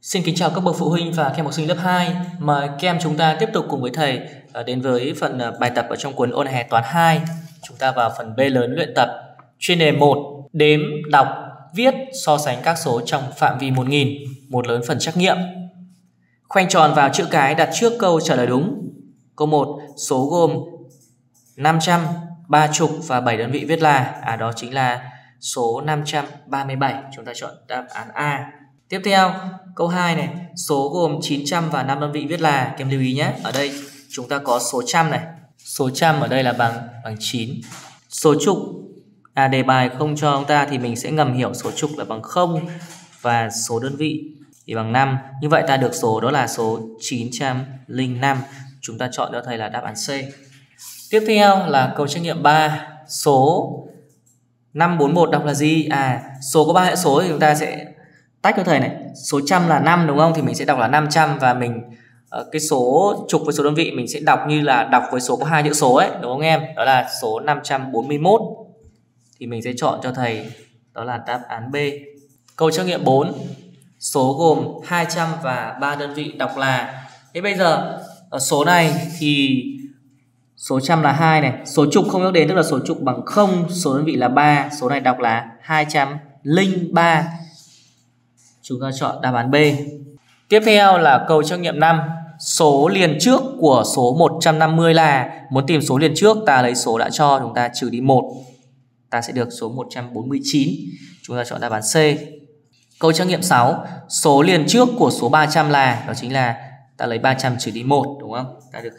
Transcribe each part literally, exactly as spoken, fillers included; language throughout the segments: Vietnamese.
Xin kính chào các bậc phụ huynh và các em học sinh lớp hai. Mời các em chúng ta tiếp tục cùng với thầy đến với phần bài tập ở trong cuốn ôn hè toán hai. Chúng ta vào phần B lớn luyện tập chuyên đề một, đếm, đọc, viết, so sánh các số trong phạm vi một nghìn, một lớn phần trắc nghiệm. Khoanh tròn vào chữ cái đặt trước câu trả lời đúng. Câu một, số gồm năm trăm, ba chục và bảy đơn vị viết là, à đó chính là số năm trăm ba mươi bảy. Chúng ta chọn đáp án A. Tiếp theo, câu hai này, số gồm chín trăm và năm đơn vị viết là, các em lưu ý nhé. Ở đây chúng ta có số trăm này. Số trăm ở đây là bằng bằng chín. Số chục, à đề bài không cho chúng ta thì mình sẽ ngầm hiểu số chục là bằng không và số đơn vị thì bằng năm. Như vậy ta được số đó là số chín trăm lẻ năm. Chúng ta chọn cho thầy là đáp án C. Tiếp theo là câu trắc nghiệm ba, số năm bốn một đọc là gì? À, số có ba hệ số thì chúng ta sẽ tách cho thầy này. Số trăm là năm đúng không? Thì mình sẽ đọc là năm trăm và mình cái số chục với số đơn vị mình sẽ đọc như là đọc với số có hai chữ số ấy, đúng không em? Đó là số năm trăm bốn mươi mốt. Thì mình sẽ chọn cho thầy đó là đáp án B. Câu trắc nghiệm bốn, số gồm hai trăm và ba đơn vị đọc là. Thế bây giờ ở số này thì số trăm là hai này, số chục không nhắc đến tức là số chục bằng không, số đơn vị là ba, số này đọc là hai trăm lẻ ba. Chúng ta chọn đáp án B. Tiếp theo là câu trắc nghiệm năm, số liền trước của số một trăm năm mươi là, muốn tìm số liền trước ta lấy số đã cho, chúng ta trừ đi một, ta sẽ được số một trăm bốn mươi chín. Chúng ta chọn đáp án C. Câu trắc nghiệm sáu, số liền trước của số ba trăm là, đó chính là ta lấy ba trăm trừ đi một, đúng không? Ta được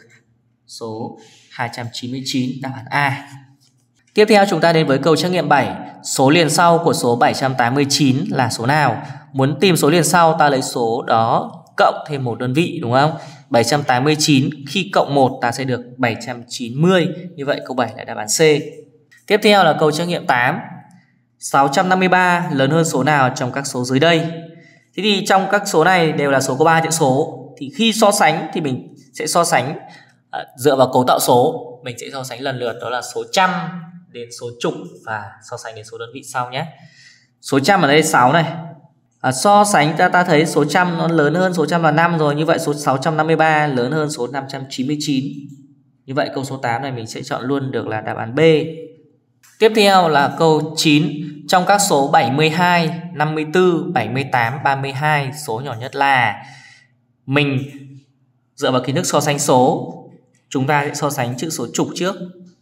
số hai trăm chín mươi chín, đáp án A. Tiếp theo chúng ta đến với câu trắc nghiệm bảy, số liền sau của số bảy trăm tám mươi chín là số nào? Muốn tìm số liền sau ta lấy số đó cộng thêm một đơn vị, đúng không? bảy trăm tám mươi chín khi cộng một ta sẽ được bảy trăm chín mươi. Như vậy câu bảy là đáp án C. Tiếp theo là câu trắc nghiệm tám, sáu trăm năm mươi ba lớn hơn số nào trong các số dưới đây? Thế thì trong các số này đều là số có ba chữ số. Thì khi so sánh thì mình sẽ so sánh à, dựa vào cấu tạo số. Mình sẽ so sánh lần lượt đó là số trăm đến số chục và so sánh đến số đơn vị sau nhé. Số trăm ở đây sáu này. À, so sánh ta ta thấy số trăm nó lớn hơn số trăm là năm rồi. Như vậy số sáu trăm năm mươi ba lớn hơn số năm trăm chín mươi chín. Như vậy câu số tám này mình sẽ chọn luôn được là đáp án B. Tiếp theo là câu chín, trong các số bảy mươi hai, năm mươi tư, bảy mươi tám, ba mươi hai số nhỏ nhất là. Mình dựa vào kiến thức so sánh số, chúng ta sẽ so sánh chữ số chục trước.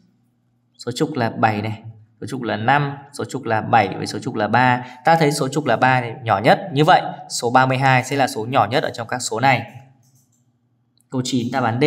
Số chục là bảy này, số chục là năm, số chục là bảy với số chục là ba. Ta thấy số chục là ba này nhỏ nhất. Như vậy số ba mươi hai sẽ là số nhỏ nhất ở trong các số này. Câu chín đáp án D.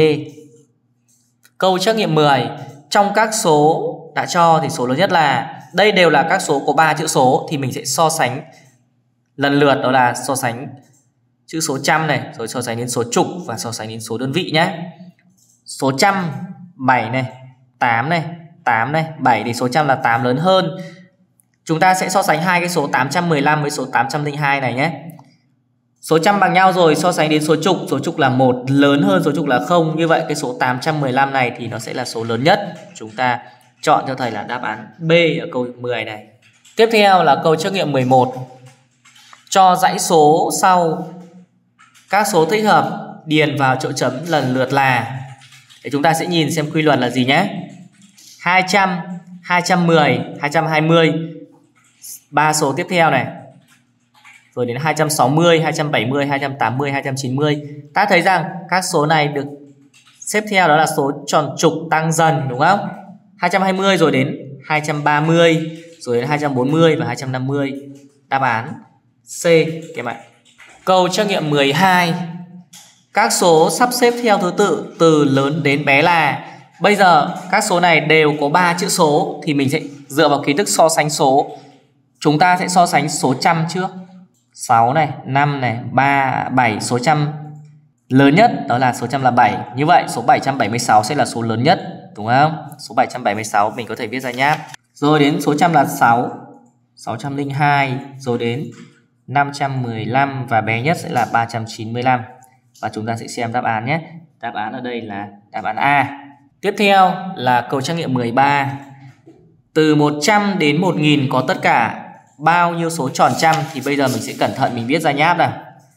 Câu trắc nghiệm mười, trong các số đã cho thì số lớn nhất là. Đây đều là các số có ba chữ số thì mình sẽ so sánh lần lượt, đó là so sánh chữ số trăm này, rồi so sánh đến số chục và so sánh đến số đơn vị nhé. Số trăm, bảy này, tám này, tám này, bảy thì số trăm là tám lớn hơn. Chúng ta sẽ so sánh hai cái số tám trăm mười lăm với số tám trăm lẻ hai này nhé. Số trăm bằng nhau rồi, so sánh đến số chục, số chục là một lớn hơn số chục là không. Như vậy cái số tám trăm mười lăm này thì nó sẽ là số lớn nhất. Chúng ta chọn cho thầy là đáp án B ở câu mười này. Tiếp theo là câu trắc nghiệm mười một. Cho dãy số sau các số thích hợp điền vào chỗ chấm lần lượt là. Để chúng ta sẽ nhìn xem quy luật là gì nhé. hai trăm, hai trăm mười, hai trăm hai mươi. Ba số tiếp theo này. Rồi đến hai trăm sáu mươi, hai trăm bảy mươi, hai trăm tám mươi, hai trăm chín mươi. Ta thấy rằng các số này được xếp theo đó là số tròn trục tăng dần, đúng không? hai trăm hai mươi rồi đến hai trăm ba mươi, rồi đến hai trăm bốn mươi và hai trăm năm mươi. Đáp án C các bạn. Câu trắc nghiệm mười hai. Các số sắp xếp theo thứ tự từ lớn đến bé là. Bây giờ các số này đều có ba chữ số thì mình sẽ dựa vào kiến thức so sánh số. Chúng ta sẽ so sánh số trăm trước. sáu này, năm này, ba, bảy. Số trăm lớn nhất đó là số trăm là bảy. Như vậy số bảy trăm bảy mươi sáu sẽ là số lớn nhất, đúng không? Số bảy trăm bảy mươi sáu mình có thể viết ra nháp. Rồi đến số trăm là sáu, sáu trăm lẻ hai. Rồi đến năm trăm mười lăm và bé nhất sẽ là ba trăm chín mươi lăm. Và chúng ta sẽ xem đáp án nhé. Đáp án ở đây là đáp án A. Tiếp theo là câu trắc nghiệm mười ba. Từ một trăm đến một nghìn có tất cả bao nhiêu số tròn trăm? Thì bây giờ mình sẽ cẩn thận mình viết ra nháp nào.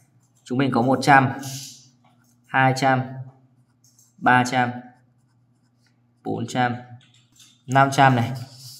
Chúng mình có một trăm, hai trăm, ba trăm, bốn trăm, năm trăm này,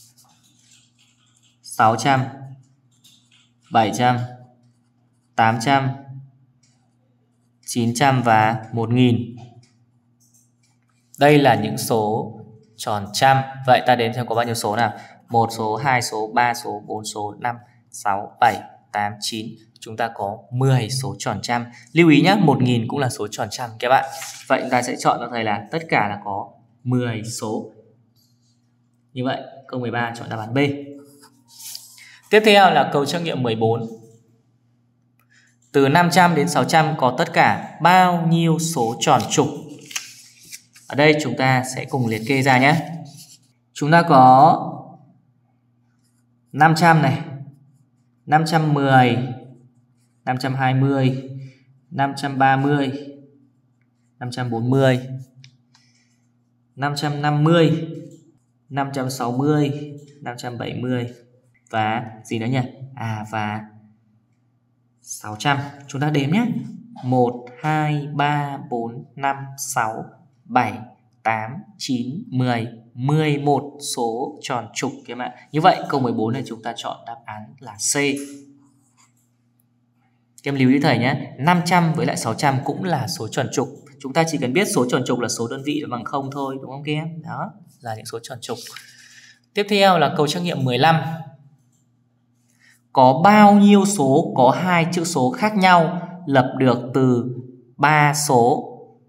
sáu trăm, bảy trăm, tám trăm, chín trăm và một nghìn. Đây là những số tròn trăm. Vậy ta đếm xem có bao nhiêu số nào. một số, hai số, ba số, bốn số, năm, sáu, bảy, tám, chín. Chúng ta có mười số tròn trăm. Lưu ý nhé, một nghìn cũng là số tròn trăm các bạn. Vậy chúng ta sẽ chọn cho thầy là tất cả là có mười số. Như vậy câu mười ba chọn đáp án B. Tiếp theo là câu trắc nghiệm mười bốn. Từ năm trăm đến sáu trăm có tất cả bao nhiêu số tròn trục? Ở đây chúng ta sẽ cùng liệt kê ra nhé. Chúng ta có năm trăm này, năm trăm mười, năm trăm hai mươi, năm trăm ba mươi, năm trăm bốn mươi, năm trăm năm mươi, năm trăm sáu mươi, năm trăm bảy mươi và gì nữa nhỉ? À và sáu trăm. Chúng ta đếm nhé. một, hai, ba, bốn, năm, sáu, bảy, tám, chín, mười, mười một số tròn trục các bạn. Như vậy câu mười bốn này chúng ta chọn đáp án là C. Các em lưu ý thầy nhé, năm trăm với lại sáu trăm cũng là số tròn trục. Chúng ta chỉ cần biết số tròn trục là số đơn vị bằng không thôi, đúng không các em? Đó là những số tròn trục. Tiếp theo là câu trắc nghiệm mười lăm. Có bao nhiêu số có hai chữ số khác nhau lập được từ ba số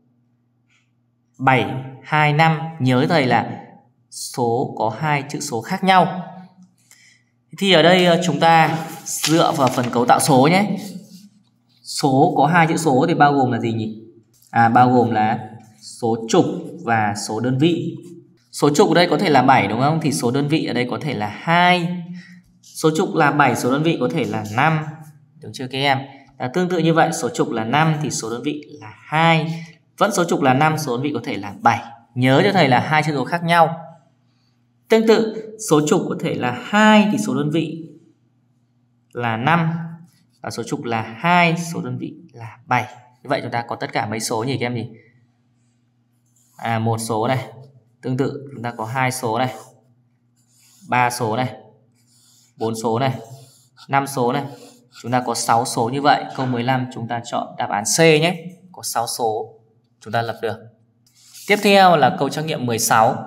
bảy, hai, năm. Nhớ thầy là số có hai chữ số khác nhau. Thì ở đây chúng ta dựa vào phần cấu tạo số nhé. Số có hai chữ số thì bao gồm là gì nhỉ? À bao gồm là số trục và số đơn vị. Số trục ở đây có thể là bảy đúng không? Thì số đơn vị ở đây có thể là hai. Số trục là bảy, số đơn vị có thể là năm. Đúng chưa các em? À, tương tự như vậy, số trục là năm thì số đơn vị là hai. Vẫn số trục là năm, số đơn vị có thể là bảy. Nhớ cho thầy là hai chữ số khác nhau. Tương tự, số trục có thể là hai thì số đơn vị là năm. Và số trục là hai, số đơn vị là bảy. Như vậy chúng ta có tất cả mấy số nhỉ các em nhỉ? À một số này. Tương tự chúng ta có hai số này, ba số này, bốn số này, năm số này. Chúng ta có sáu số như vậy. Câu mười lăm chúng ta chọn đáp án C nhé. Có sáu số chúng ta lập được. Tiếp theo là câu trắc nghiệm mười sáu.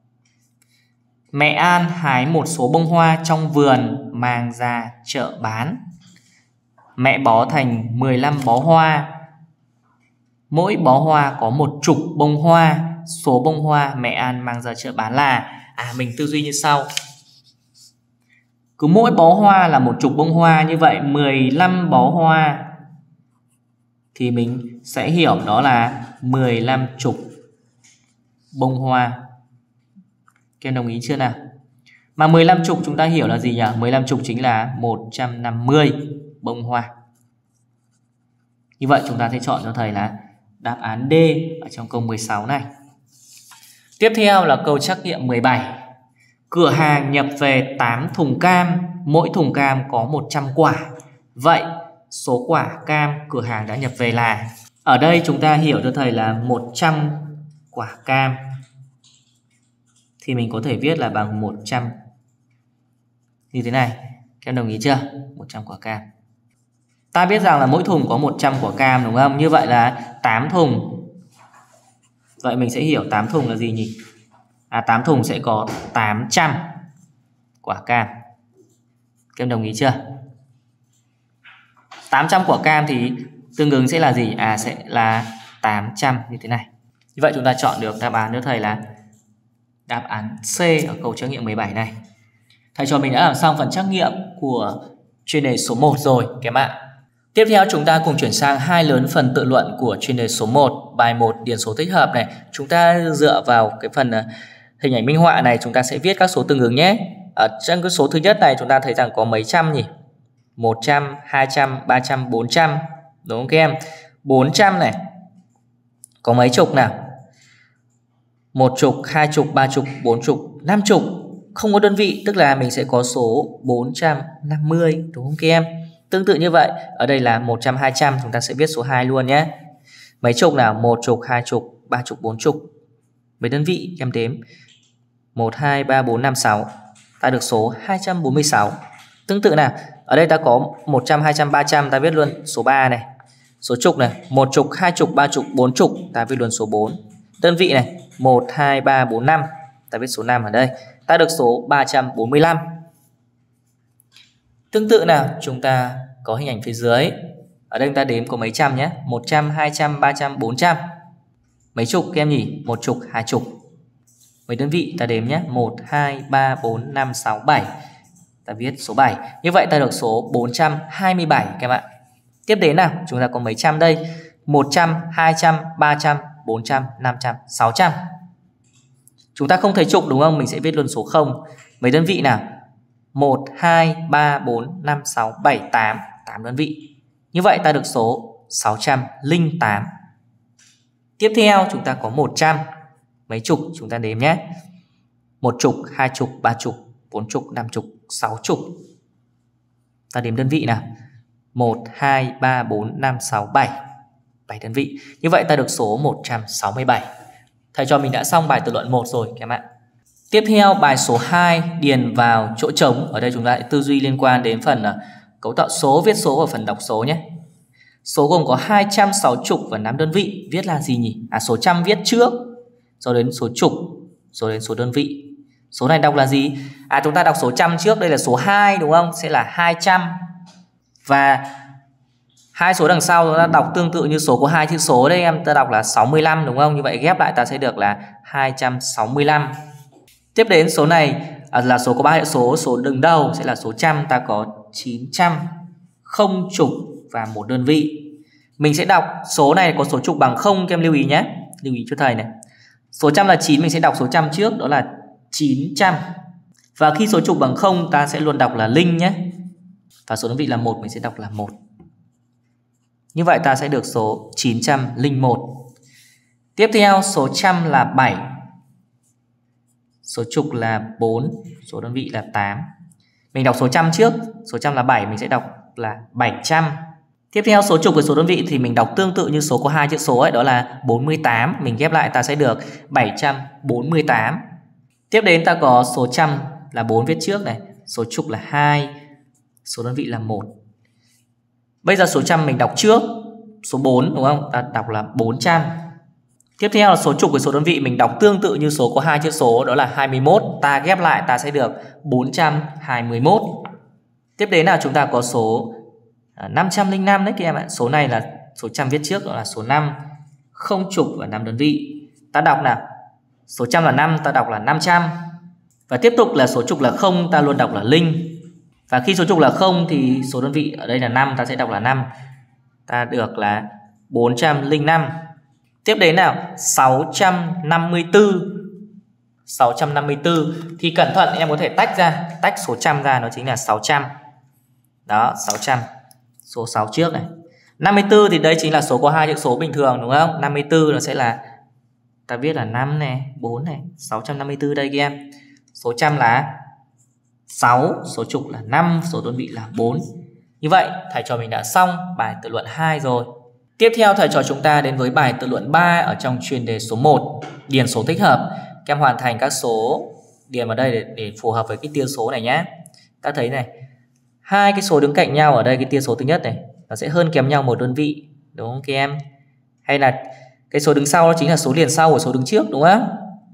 Mẹ An hái một số bông hoa trong vườn mang ra chợ bán. Mẹ bó thành mười lăm bó hoa. Mỗi bó hoa có một chục bông hoa. Số bông hoa mẹ An mang ra chợ bán là... À mình tư duy như sau. Cứ mỗi bó hoa là một chục bông hoa. Như vậy mười lăm bó hoa thì mình sẽ hiểu đó là mười lăm chục bông hoa. Các em đồng ý chưa nào? Mà mười lăm chục chúng ta hiểu là gì nhỉ? mười lăm chục chính là một trăm năm mươi bông hoa. Như vậy chúng ta sẽ chọn cho thầy là đáp án D ở trong câu mười sáu này. Tiếp theo là câu trắc nghiệm mười bảy. Cửa hàng nhập về tám thùng cam. Mỗi thùng cam có một trăm quả. Vậy số quả cam cửa hàng đã nhập về là... Ở đây chúng ta hiểu cho thầy là một trăm quả cam thì mình có thể viết là bằng một trăm như thế này. Các em đồng ý chưa? một trăm quả cam. Ta biết rằng là mỗi thùng có một trăm quả cam đúng không? Như vậy là tám thùng. Vậy mình sẽ hiểu tám thùng là gì nhỉ? À tám thùng sẽ có tám trăm quả cam. Các em đồng ý chưa? tám trăm quả cam thì tương ứng sẽ là gì? À sẽ là tám trăm như thế này. Như vậy chúng ta chọn được đáp án cho thầy là đáp án C ở câu trắc nghiệm mười bảy này. Thầy trò mình đã làm xong phần trắc nghiệm của chuyên đề số một rồi các em ạ. Tiếp theo chúng ta cùng chuyển sang hai lớn phần tự luận của chuyên đề số một. Bài một điền số thích hợp này. Chúng ta dựa vào cái phần hình ảnh minh họa này chúng ta sẽ viết các số tương ứng nhé. Ở trong cái số thứ nhất này chúng ta thấy rằng có mấy trăm nhỉ? một trăm, hai trăm, ba trăm, bốn trăm. Đúng không các em? bốn trăm này. Có mấy chục nào? Một chục, hai chục, ba chục, bốn chục, năm chục. Không có đơn vị tức là mình sẽ có số bốn trăm năm mươi. Đúng không các em? Tương tự như vậy, ở đây là một trăm, hai trăm, chúng ta sẽ viết số hai luôn nhé. Mấy chục nào? Một chục, hai chục, ba chục, bốn chục. Mấy đơn vị em đếm? một, hai, ba, bốn, năm, sáu. Ta được số hai trăm bốn mươi sáu. Tương tự nào, ở đây ta có một trăm, hai trăm, ba trăm, ta viết luôn số ba này. Số chục này, một chục, hai chục, ba chục, bốn chục, ta viết luôn số bốn. Đơn vị này, một, hai, ba, bốn, năm, ta viết số năm ở đây. Ta được số ba trăm bốn mươi lăm. Tương tự nào, chúng ta có hình ảnh phía dưới. Ở đây chúng ta đếm có mấy trăm nhé. một trăm, hai trăm, ba trăm, bốn trăm. Mấy chục các em nhỉ? Một chục, hai chục. Mấy đơn vị ta đếm nhé. một, hai, ba, bốn, năm, sáu, bảy. Ta viết số bảy. Như vậy ta được số bốn trăm hai mươi bảy các bạn. Tiếp đến nào, chúng ta có mấy trăm đây? một trăm, hai trăm, ba trăm, bốn trăm, năm trăm, sáu trăm. Chúng ta không thấy chục đúng không? Mình sẽ viết luôn số không. Mấy đơn vị nào? một, hai, ba, bốn, năm, sáu, bảy, tám. tám đơn vị. Như vậy ta được số sáu trăm lẻ tám. Tiếp theo chúng ta có một trăm. Mấy chục chúng ta đếm nhé. Một chục, hai chục, ba chục, bốn chục, năm chục, sáu chục. Ta đếm đơn vị nào. một, hai, ba, bốn, năm, sáu, bảy. bảy đơn vị. Như vậy ta được số một trăm sáu mươi bảy. Thầy cho mình đã xong bài tự luận một rồi các bạn. Tiếp theo bài số hai, điền vào chỗ trống. Ở đây chúng ta lại tư duy liên quan đến phần uh, cấu tạo số, viết số và phần đọc số nhé. Số gồm có hai trăm sáu mươi và năm đơn vị. Viết là gì nhỉ? À, số trăm viết trước, rồi đến số chục, rồi đến số đơn vị. Số này đọc là gì? À, chúng ta đọc số trăm trước. Đây là số hai đúng không? Sẽ là hai trăm. Và hai số đằng sau chúng ta đọc tương tự như số có hai chữ số. Đây em ta đọc là sáu mươi lăm đúng không? Như vậy ghép lại ta sẽ được là hai trăm sáu mươi lăm. Tiếp đến số này à, là số có ba hệ số. Số đứng đầu sẽ là số trăm. Ta có chín trăm, không chục và một đơn vị. Mình sẽ đọc số này có số chục bằng không, các em lưu ý nhé. Lưu ý cho thầy này. Số trăm là chín, mình sẽ đọc số trăm trước, đó là chín trăm. Và khi số chục bằng không, ta sẽ luôn đọc là linh nhé. Và số đơn vị là một, mình sẽ đọc là một. Như vậy ta sẽ được số chín trăm lẻ một. Tiếp theo số trăm là bảy. Số chục là bốn, số đơn vị là tám. Mình đọc số trăm trước, số trăm là bảy, mình sẽ đọc là bảy trăm. Tiếp theo số chục với số đơn vị thì mình đọc tương tự như số có hai chữ số ấy, đó là bốn mươi tám. Mình ghép lại ta sẽ được bảy trăm bốn mươi tám. Tiếp đến ta có số trăm là bốn viết trước này, số chục là hai, số đơn vị là một. Bây giờ số trăm mình đọc trước, số bốn đúng không? Ta đọc là bốn trăm. Tiếp theo là số chục với số đơn vị mình đọc tương tự như số có hai chữ số, đó là hai mươi mốt. Ta ghép lại ta sẽ được bốn trăm hai mươi mốt. Tiếp đến là chúng ta có số năm trăm lẻ năm đấy các em ạ. Số này là số trăm viết trước, đó là số năm, không chục và năm đơn vị. Ta đọc nào. Số trăm là năm, ta đọc là năm trăm. Và tiếp tục là số chục là không, ta luôn đọc là linh. Và khi số chục là không thì số đơn vị ở đây là năm, ta sẽ đọc là năm. Ta được là bốn trăm lẻ năm. Tiếp đến nào, sáu trăm năm mươi tư. sáu trăm năm mươi tư thì cẩn thận em có thể tách ra, tách số trăm ra, nó chính là sáu trăm. Đó, sáu trăm. Số sáu trước này. năm mươi tư thì đây chính là số có hai chữ số bình thường đúng không? năm mươi tư nó sẽ là, ta viết là năm này, bốn này, sáu trăm năm mươi tư đây các em. Số trăm là sáu, số chục là năm, số đơn vị là bốn. Như vậy thầy trò mình đã xong bài tự luận hai rồi. Tiếp theo thầy trò chúng ta đến với bài tự luận ba ở trong chuyên đề số một, điền số thích hợp. Các em hoàn thành các số điền vào đây để, để phù hợp với cái tia số này nhé. Ta thấy này, hai cái số đứng cạnh nhau ở đây, cái tia số thứ nhất này nó sẽ hơn kém nhau một đơn vị, đúng không các em? Hay là cái số đứng sau đó chính là số liền sau của số đứng trước, đúng không?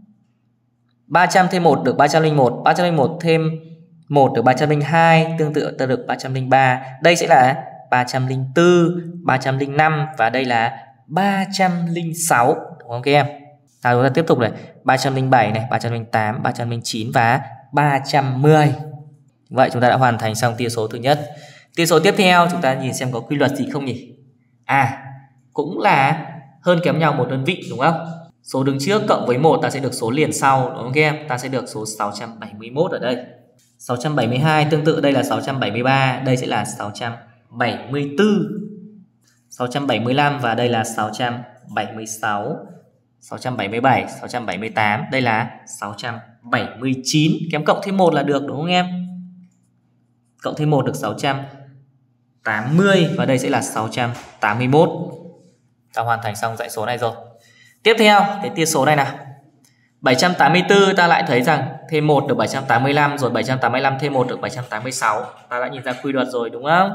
ba trăm thêm một được ba trăm lẻ một, ba trăm lẻ một thêm một được ba trăm lẻ hai, tương tự ta được ba trăm lẻ ba. Đây sẽ là ba trăm lẻ tư, ba trăm lẻ năm và đây là ba trăm lẻ sáu, đúng không các em? Nào chúng ta tiếp tục này, ba trăm lẻ bảy này, ba trăm lẻ tám, ba trăm lẻ chín và ba trăm mười. Vậy chúng ta đã hoàn thành xong tia số thứ nhất. Tia số tiếp theo chúng ta nhìn xem có quy luật gì không nhỉ? À, cũng là hơn kém nhau một đơn vị đúng không? Số đứng trước cộng với một ta sẽ được số liền sau, đúng không các em? Ta sẽ được số sáu trăm bảy mươi mốt ở đây. sáu trăm bảy mươi hai tương tự đây là sáu trăm bảy mươi ba, đây sẽ là sáu trăm bảy mươi tư. sáu trăm bảy mươi lăm và đây là sáu trăm bảy mươi sáu. sáu trăm bảy mươi bảy, sáu trăm bảy mươi tám, đây là sáu trăm bảy mươi chín. Kém cộng thêm một là được đúng không em? Cộng thêm một được sáu trăm tám mươi và đây sẽ là sáu trăm tám mươi mốt. Ta hoàn thành xong dãy số này rồi. Tiếp theo cái tia số này nào. bảy trăm tám mươi tư ta lại thấy rằng thêm một được bảy trăm tám mươi lăm, rồi bảy trăm tám mươi lăm thêm một được bảy trăm tám mươi sáu. Ta đã nhìn ra quy luật rồi đúng không?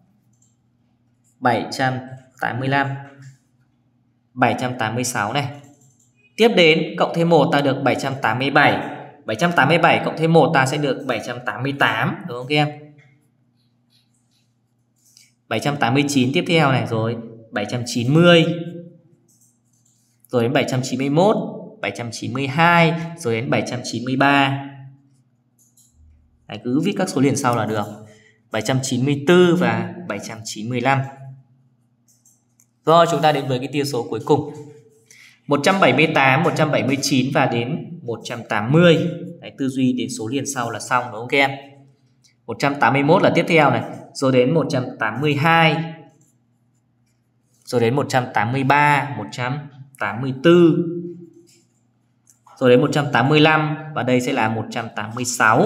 bảy trăm tám mươi lăm, bảy trăm tám mươi sáu này. Tiếp đến cộng thêm một ta được bảy trăm tám mươi bảy. bảy trăm tám mươi bảy cộng thêm một ta sẽ được bảy trăm tám mươi tám, đúng không các em? bảy trăm tám mươi chín tiếp theo này, rồi bảy trăm chín mươi, rồi đến bảy trăm chín mươi mốt, bảy trăm chín mươi hai, rồi đến bảy trăm chín mươi ba. Đấy, cứ viết các số liền sau là được. bảy trăm chín mươi tư và bảy trăm chín mươi lăm. Rồi chúng ta đến với cái tia số cuối cùng. một trăm bảy mươi tám, một trăm bảy mươi chín và đến một trăm tám mươi. Đấy, tư duy đến số liền sau là xong đúng không các em? một trăm tám mươi mốt là tiếp theo này, rồi đến một trăm tám mươi hai, rồi đến một trăm tám mươi ba, một trăm tám mươi tư, rồi đến một trăm tám mươi lăm và đây sẽ là một trăm tám mươi sáu.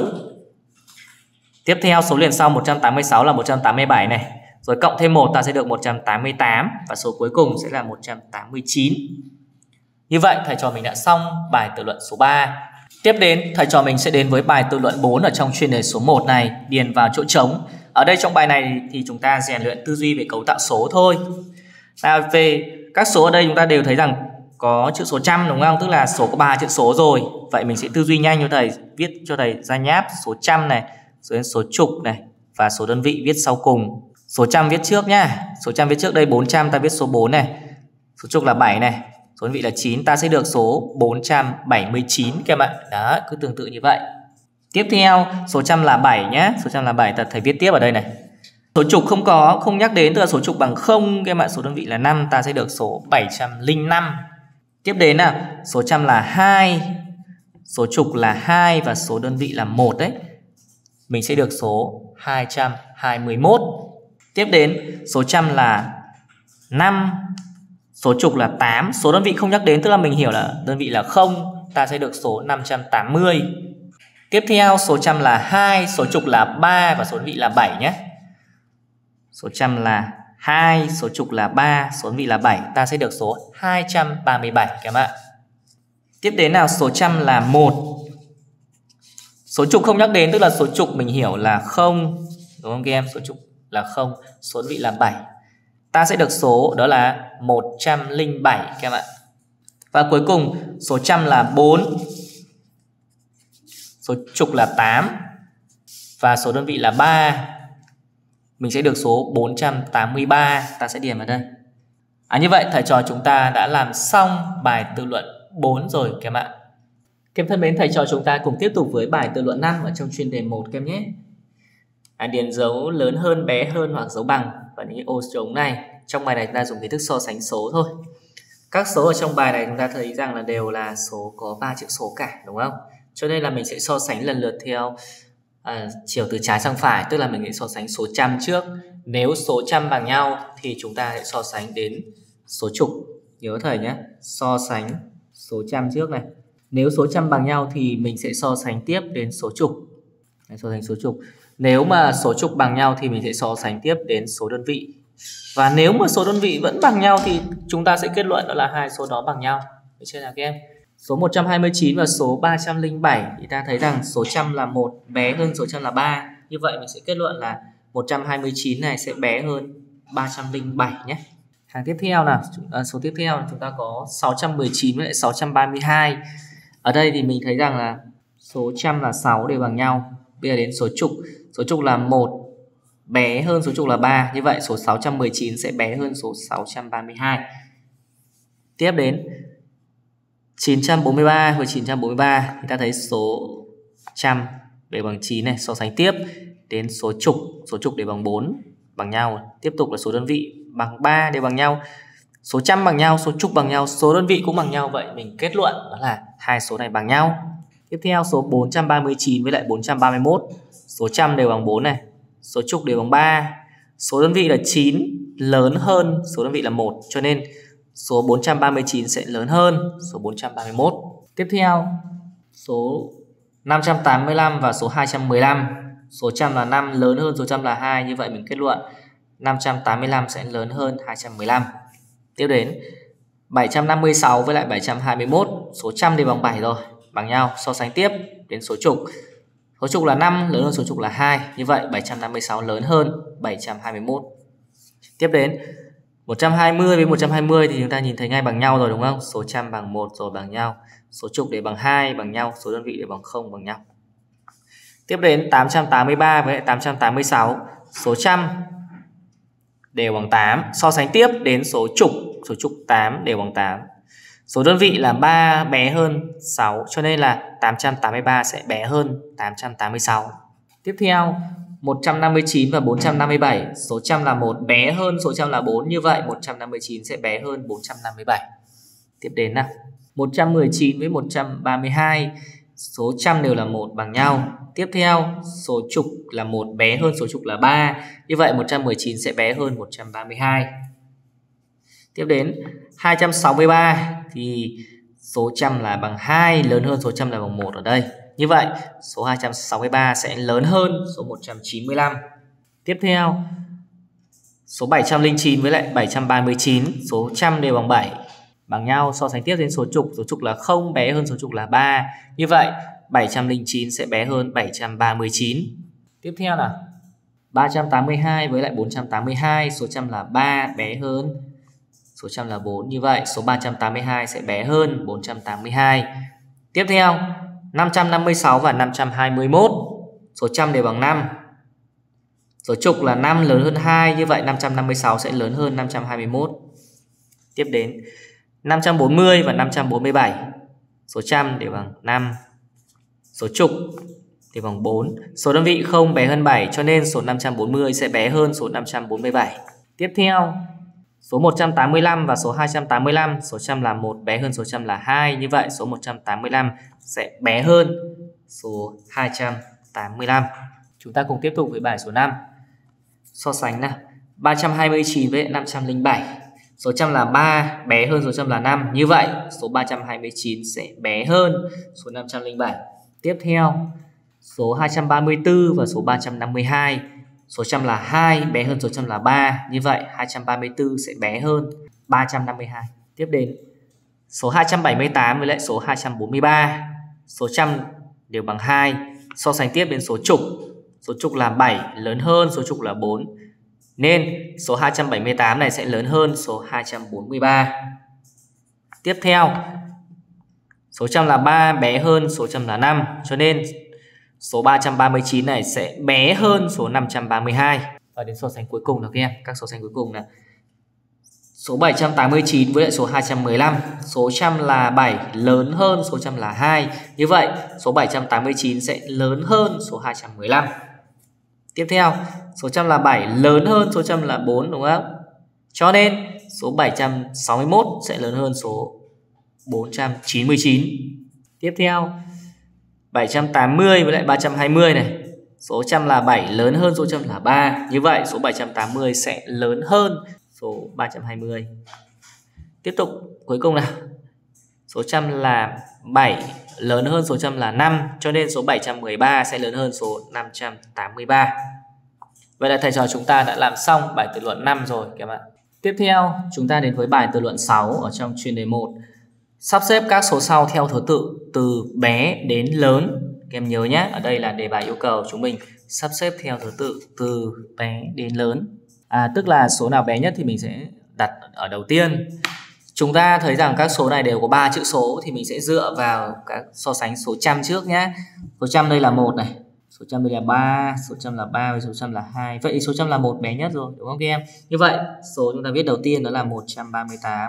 Tiếp theo số liền sau một trăm tám mươi sáu là một trăm tám mươi bảy này, rồi cộng thêm một ta sẽ được một trăm tám mươi tám và số cuối cùng sẽ là một trăm tám mươi chín. Như vậy thầy trò mình đã xong bài tự luận số ba. Tiếp đến thầy trò mình sẽ đến với bài tự luận bốn ở trong chuyên đề số một này, điền vào chỗ trống. Ở đây trong bài này thì chúng ta rèn luyện tư duy về cấu tạo số thôi. À, về các số ở đây chúng ta đều thấy rằng có chữ số trăm đúng không? Tức là số có ba chữ số rồi. Vậy mình sẽ tư duy nhanh cho thầy, viết cho thầy ra nháp số trăm này, rồi đến số chục này và số đơn vị viết sau cùng. Số trăm viết trước nhá. Số trăm viết trước đây bốn trăm ta viết số bốn này. Số chục là bảy này. Số đơn vị là chín, ta sẽ được số bốn trăm bảy mươi chín các em ạ. Đó, cứ tương tự như vậy. Tiếp theo, số trăm là bảy nhé. Số trăm là bảy, ta thầy viết tiếp ở đây này. Số chục không có, không nhắc đến, tức là số chục bằng không các em ạ. Số đơn vị là năm, ta sẽ được số bảy trăm lẻ năm. Tiếp đến nào, số trăm là hai, số chục là hai và số đơn vị là một đấy. Mình sẽ được số hai trăm hai mươi mốt. Tiếp đến, số trăm là năm, số chục là tám, số đơn vị không nhắc đến, tức là mình hiểu là đơn vị là không, ta sẽ được số năm trăm tám mươi. Tiếp theo số trăm là hai, số chục là ba và số đơn vị là bảy nhé. Số trăm là hai, số chục là ba, số đơn vị là bảy, ta sẽ được số hai trăm ba mươi bảy các em ạ. Tiếp đến nào, số trăm là một. Số chục không nhắc đến, tức là số chục mình hiểu là không, đúng không các em? Số chục là không, số đơn vị là bảy. Ta sẽ được số đó là một trăm lẻ bảy các em ạ. Và cuối cùng số trăm là bốn, số chục là tám và số đơn vị là ba. Mình sẽ được số bốn trăm tám mươi ba, ta sẽ điền vào đây. À, như vậy thầy trò chúng ta đã làm xong bài tự luận bốn rồi các em ạ. Các em thân mến, thầy trò chúng ta cùng tiếp tục với bài tự luận năm ở trong chuyên đề một các em nhé. À, điền dấu lớn hơn, bé hơn hoặc dấu bằng và những ô trống này. Trong bài này chúng ta dùng kiến thức so sánh số thôi. Các số ở trong bài này chúng ta thấy rằng là đều là số có ba chữ số cả, đúng không? Cho nên là mình sẽ so sánh lần lượt theo à, chiều từ trái sang phải, tức là mình sẽ so sánh số trăm trước. Nếu số trăm bằng nhau thì chúng ta sẽ so sánh đến số chục. Nhớ thầy nhé, so sánh số trăm trước này. Nếu số trăm bằng nhau thì mình sẽ so sánh tiếp đến số chục. So sánh số chục. Nếu mà số chục bằng nhau thì mình sẽ so sánh tiếp đến số đơn vị. Và nếu mà số đơn vị vẫn bằng nhau thì chúng ta sẽ kết luận đó là hai số đó bằng nhau. Được chưa nào các em? Số một trăm hai mươi chín và số ba trăm lẻ bảy thì ta thấy rằng số trăm là một bé hơn số trăm là ba. Như vậy mình sẽ kết luận là một trăm hai mươi chín này sẽ bé hơn ba trăm lẻ bảy nhé. Hàng tiếp theo nào, à, số tiếp theo chúng ta có sáu trăm mười chín với lại sáu trăm ba mươi hai. Ở đây thì mình thấy rằng là số trăm là sáu đều bằng nhau. Bây giờ đến số chục, số chục là một bé hơn số chục là ba. Như vậy số sáu trăm mười chín sẽ bé hơn số sáu trăm ba mươi hai. Tiếp đến chín trăm bốn mươi ba với chín trăm bốn mươi ba thì ta thấy số trăm đều bằng chín này, so sánh tiếp đến số chục, số chục đều bằng bốn, bằng nhau. Tiếp tục là số đơn vị bằng ba đều bằng nhau. Số trăm bằng nhau, số chục bằng nhau, số đơn vị cũng bằng nhau. Vậy mình kết luận đó là hai số này bằng nhau. Tiếp theo số bốn trăm ba mươi chín với lại bốn trăm ba mươi mốt, số trăm đều bằng bốn này, số chục đều bằng ba, số đơn vị là chín lớn hơn số đơn vị là một, cho nên số bốn trăm ba mươi chín sẽ lớn hơn số bốn trăm ba mươi mốt. Tiếp theo số năm trăm tám mươi lăm và số hai trăm mười lăm, số trăm là năm lớn hơn số trăm là hai. Như vậy mình kết luận năm trăm tám mươi lăm sẽ lớn hơn hai trăm mười lăm. Tiếp đến bảy trăm năm mươi sáu với lại bảy trăm hai mươi mốt, số trăm đều bằng bảy rồi, bằng nhau. So sánh tiếp đến số chục. Số chục là năm lớn hơn số chục là hai. Như vậy bảy trăm năm mươi sáu lớn hơn bảy trăm hai mươi mốt. Tiếp đến một trăm hai mươi với một trăm hai mươi thì chúng ta nhìn thấy ngay bằng nhau rồi đúng không? Số trăm bằng một rồi, bằng nhau. Số chục để bằng hai bằng nhau, số đơn vị để bằng không bằng nhau. Tiếp đến tám trăm tám mươi ba với lại tám trăm tám mươi sáu, số trăm đều bằng tám. So sánh tiếp đến số chục, số chục tám đều bằng tám. Số đơn vị là ba bé hơn sáu, cho nên là tám trăm tám mươi ba sẽ bé hơn tám trăm tám mươi sáu. Tiếp theo một trăm năm mươi chín và bốn trăm năm mươi bảy, số trăm là một bé hơn số trăm là bốn, như vậy một trăm năm mươi chín sẽ bé hơn bốn trăm năm mươi bảy. Tiếp đến nào, một trăm mười chín với một trăm ba mươi hai, số trăm đều là một, bằng nhau. Tiếp theo số chục là một bé hơn số chục là ba, như vậy một trăm mười chín sẽ bé hơn một trăm ba mươi hai. Tiếp đến hai trăm sáu mươi ba thì số trăm là bằng hai, lớn hơn số trăm là bằng một ở đây. Như vậy số hai trăm sáu mươi ba sẽ lớn hơn số một trăm chín mươi lăm. Tiếp theo số bảy trăm lẻ chín với lại bảy trăm ba mươi chín, số trăm đều bằng bảy, bằng nhau. So sánh tiếp đến số chục, số chục là không bé hơn số chục là ba. Như vậy bảy trăm lẻ chín sẽ bé hơn bảy trăm ba mươi chín. Tiếp theo là ba trăm tám mươi hai với lại bốn trăm tám mươi hai, số trăm là ba bé hơn số trăm là bốn. Như vậy số ba trăm tám mươi hai sẽ bé hơn bốn trăm tám mươi hai. Tiếp theo năm trăm năm mươi sáu và năm trăm hai mươi mốt, số trăm đều bằng năm. Số chục là năm lớn hơn hai, như vậy năm trăm năm mươi sáu sẽ lớn hơn năm trăm hai mươi mốt. Tiếp đến năm trăm bốn mươi và năm trăm bốn mươi bảy, số trăm đều bằng năm. Số chục đều bằng bốn. Số đơn vị không bé hơn bảy, cho nên số năm trăm bốn mươi sẽ bé hơn số năm trăm bốn mươi bảy. Tiếp theo số một trăm tám mươi lăm và số hai trăm tám mươi lăm, số trăm là một bé hơn số trăm là hai, như vậy số một trăm tám mươi lăm sẽ bé hơn số hai trăm tám mươi lăm. Chúng ta cùng tiếp tục với bài số năm. So sánh nào, ba trăm hai mươi chín với năm trăm lẻ bảy, số trăm là ba bé hơn số trăm là năm, như vậy số ba trăm hai mươi chín sẽ bé hơn số năm trăm lẻ bảy. Tiếp theo số hai trăm ba mươi tư và số ba trăm năm mươi hai, số trăm là hai bé hơn số trăm là ba, như vậy hai trăm ba mươi tư sẽ bé hơn ba trăm năm mươi hai. Tiếp đến số hai trăm bảy mươi tám với lại số hai trăm bốn mươi ba, số trăm đều bằng hai. So sánh tiếp đến số chục, số chục là bảy lớn hơn số chục là bốn, nên số hai trăm bảy mươi tám này sẽ lớn hơn số hai trăm bốn mươi ba. Tiếp theo số trăm là ba bé hơn số trăm là năm, cho nên số ba trăm ba mươi chín này sẽ bé hơn số năm trăm ba mươi hai. Và đến so sánh cuối cùng nào các em, các so sánh cuối cùng là số bảy trăm tám mươi chín với lại số hai trăm mười lăm, số trăm là bảy lớn hơn số trăm là hai, như vậy số bảy trăm tám mươi chín sẽ lớn hơn số hai trăm mười lăm. Tiếp theo số trăm là bảy lớn hơn số trăm là bốn, đúng không? Cho nên số bảy trăm sáu mươi mốt sẽ lớn hơn số bốn trăm chín mươi chín. Tiếp theo bảy trăm tám mươi với lại ba trăm hai mươi này, số trăm là bảy lớn hơn số trăm là ba, như vậy số bảy trăm tám mươi sẽ lớn hơn số ba trăm hai mươi. Tiếp tục cuối cùng nào, số trăm là bảy lớn hơn số trăm là năm, cho nên số bảy trăm mười ba sẽ lớn hơn số năm trăm tám mươi ba. Vậy là thầy trò chúng ta đã làm xong bài tự luận năm rồi các bạn. Tiếp theo chúng ta đến với bài tự luận sáu ở trong chuyên đề một. Sắp xếp các số sau theo thứ tự từ bé đến lớn. Các em nhớ nhé, ở đây là đề bài yêu cầu chúng mình sắp xếp theo thứ tự từ bé đến lớn. À, tức là số nào bé nhất thì mình sẽ đặt ở đầu tiên. Chúng ta thấy rằng các số này đều có ba chữ số thì mình sẽ dựa vào các so sánh số trăm trước nhé. Số trăm đây là một này, số trăm đây là ba, số trăm là ba và số trăm là hai. Vậy số trăm là một bé nhất rồi, đúng không các em? Như vậy số chúng ta viết đầu tiên đó là một trăm ba mươi tám.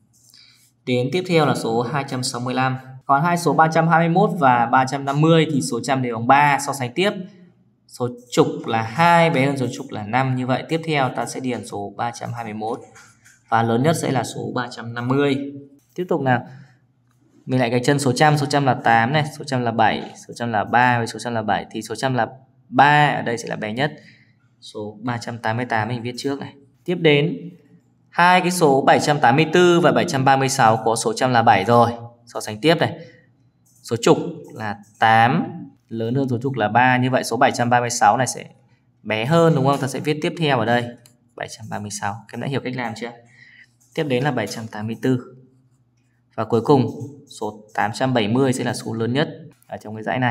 Đến tiếp theo là số hai trăm sáu mươi lăm. Còn hai số ba trăm hai mươi mốt và ba trăm năm mươi thì số trăm đều bằng ba. So sánh tiếp, số chục là hai bé hơn số chục là năm. Như vậy tiếp theo ta sẽ điền số ba trăm hai mươi mốt và lớn nhất sẽ là số ba trăm năm mươi. Tiếp tục nào, mình lại gạch chân số trăm. Số trăm là tám này, số trăm là bảy, số trăm là ba và số trăm là bảy, thì số trăm là ba ở đây sẽ là bé nhất. Số ba trăm tám mươi tám mình viết trước này. Tiếp đến hai cái số bảy trăm tám mươi tư và bảy trăm ba mươi sáu có số trăm là bảy rồi. So sánh tiếp này, số chục là tám lớn hơn số chục là ba, như vậy số bảy trăm ba mươi sáu này sẽ bé hơn, đúng không? Ta sẽ viết tiếp theo ở đây bảy trăm ba mươi sáu. Các em đã hiểu cách làm chưa? Tiếp đến là bảy trăm tám mươi tư. Và cuối cùng số tám trăm bảy mươi sẽ là số lớn nhất ở trong cái dãy này.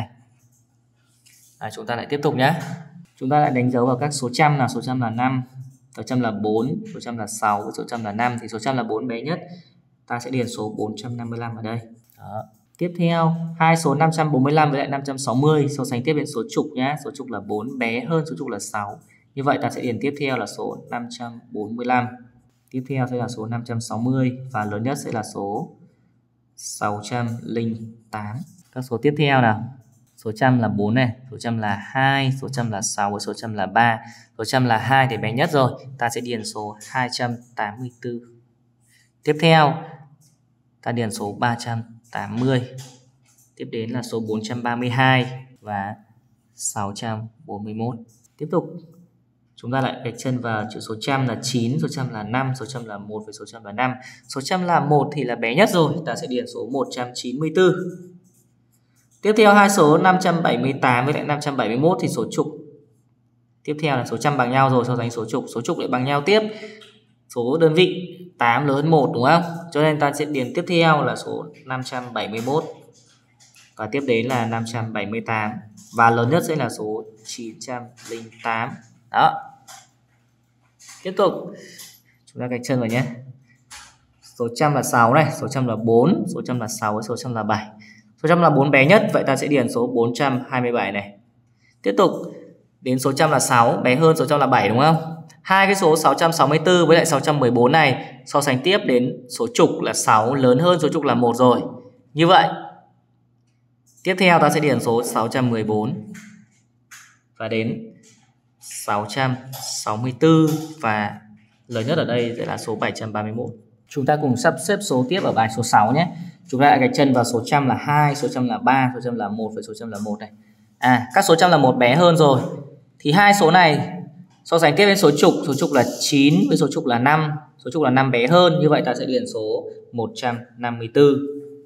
À, chúng ta lại tiếp tục nhé. Chúng ta lại đánh dấu vào các số trăm nào. Số trăm là năm, số trăm là bốn, số trăm là sáu, số trăm là năm. Thì số trăm là bốn bé nhất, ta sẽ điền số bốn trăm năm mươi lăm ở đây. Đó. Tiếp theo, hai số năm trăm bốn mươi lăm với lại năm trăm sáu mươi so sánh tiếp đến số trục nhé. Số trục là bốn bé hơn số trục là sáu. Như vậy ta sẽ điền tiếp theo là số năm trăm bốn mươi lăm. Tiếp theo sẽ là số năm trăm sáu mươi và lớn nhất sẽ là số sáu trăm lẻ tám. Các số tiếp theo nào. Số trăm là bốn này, số trăm là hai, số trăm là sáu và số trăm là ba. Số trăm là hai thì bé nhất rồi, ta sẽ điền số hai trăm tám mươi tư. Tiếp theo, ta điền số ba trăm tám mươi. Tiếp đến là số bốn trăm ba mươi hai và sáu trăm bốn mươi mốt. Tiếp tục, chúng ta lại gạch chân vào chữ số trăm là chín, số trăm là năm, số trăm là một và số trăm là năm. Số trăm là một thì là bé nhất rồi, ta sẽ điền số một trăm chín mươi tư. Tiếp theo hai số năm trăm bảy mươi tám với lại năm trăm bảy mươi mốt thì số trục. Tiếp theo là số trăm bằng nhau rồi, so sánh số trục, số trục lại bằng nhau tiếp. Số đơn vị tám lớn hơn một đúng không? Cho nên ta sẽ điền tiếp theo là số năm trăm bảy mươi mốt. Và tiếp đến là năm trăm bảy mươi tám. Và lớn nhất sẽ là số chín trăm lẻ tám. Đó. Tiếp tục, chúng ta gạch chân vào nhé. Số trăm là sáu này, số trăm là bốn, số trăm là sáu, số trăm là bảy. Số trăm là bốn bé nhất, vậy ta sẽ điền số bốn trăm hai mươi bảy này. Tiếp tục, đến số trăm là sáu, bé hơn số trăm là bảy đúng không? Hai cái số sáu trăm sáu mươi tư với lại sáu trăm mười bốn này so sánh tiếp đến số trục là sáu lớn hơn số trục là một rồi. Như vậy, tiếp theo ta sẽ điền số sáu trăm mười bốn và đến sáu trăm sáu mươi tư và lớn nhất ở đây sẽ là số bảy trăm ba mươi mốt. Chúng ta cùng sắp xếp số tiếp ở bài số sáu nhé. Chúng ta lại gạch chân vào số trăm là hai, số trăm là ba, số trăm là một và số trăm là một này. À, các số trăm là một bé hơn rồi. Thì hai số này so sánh tiếp đến số trục, số trục là chín với số trục là năm, số trục là năm bé hơn, như vậy ta sẽ điền số một trăm năm mươi tư.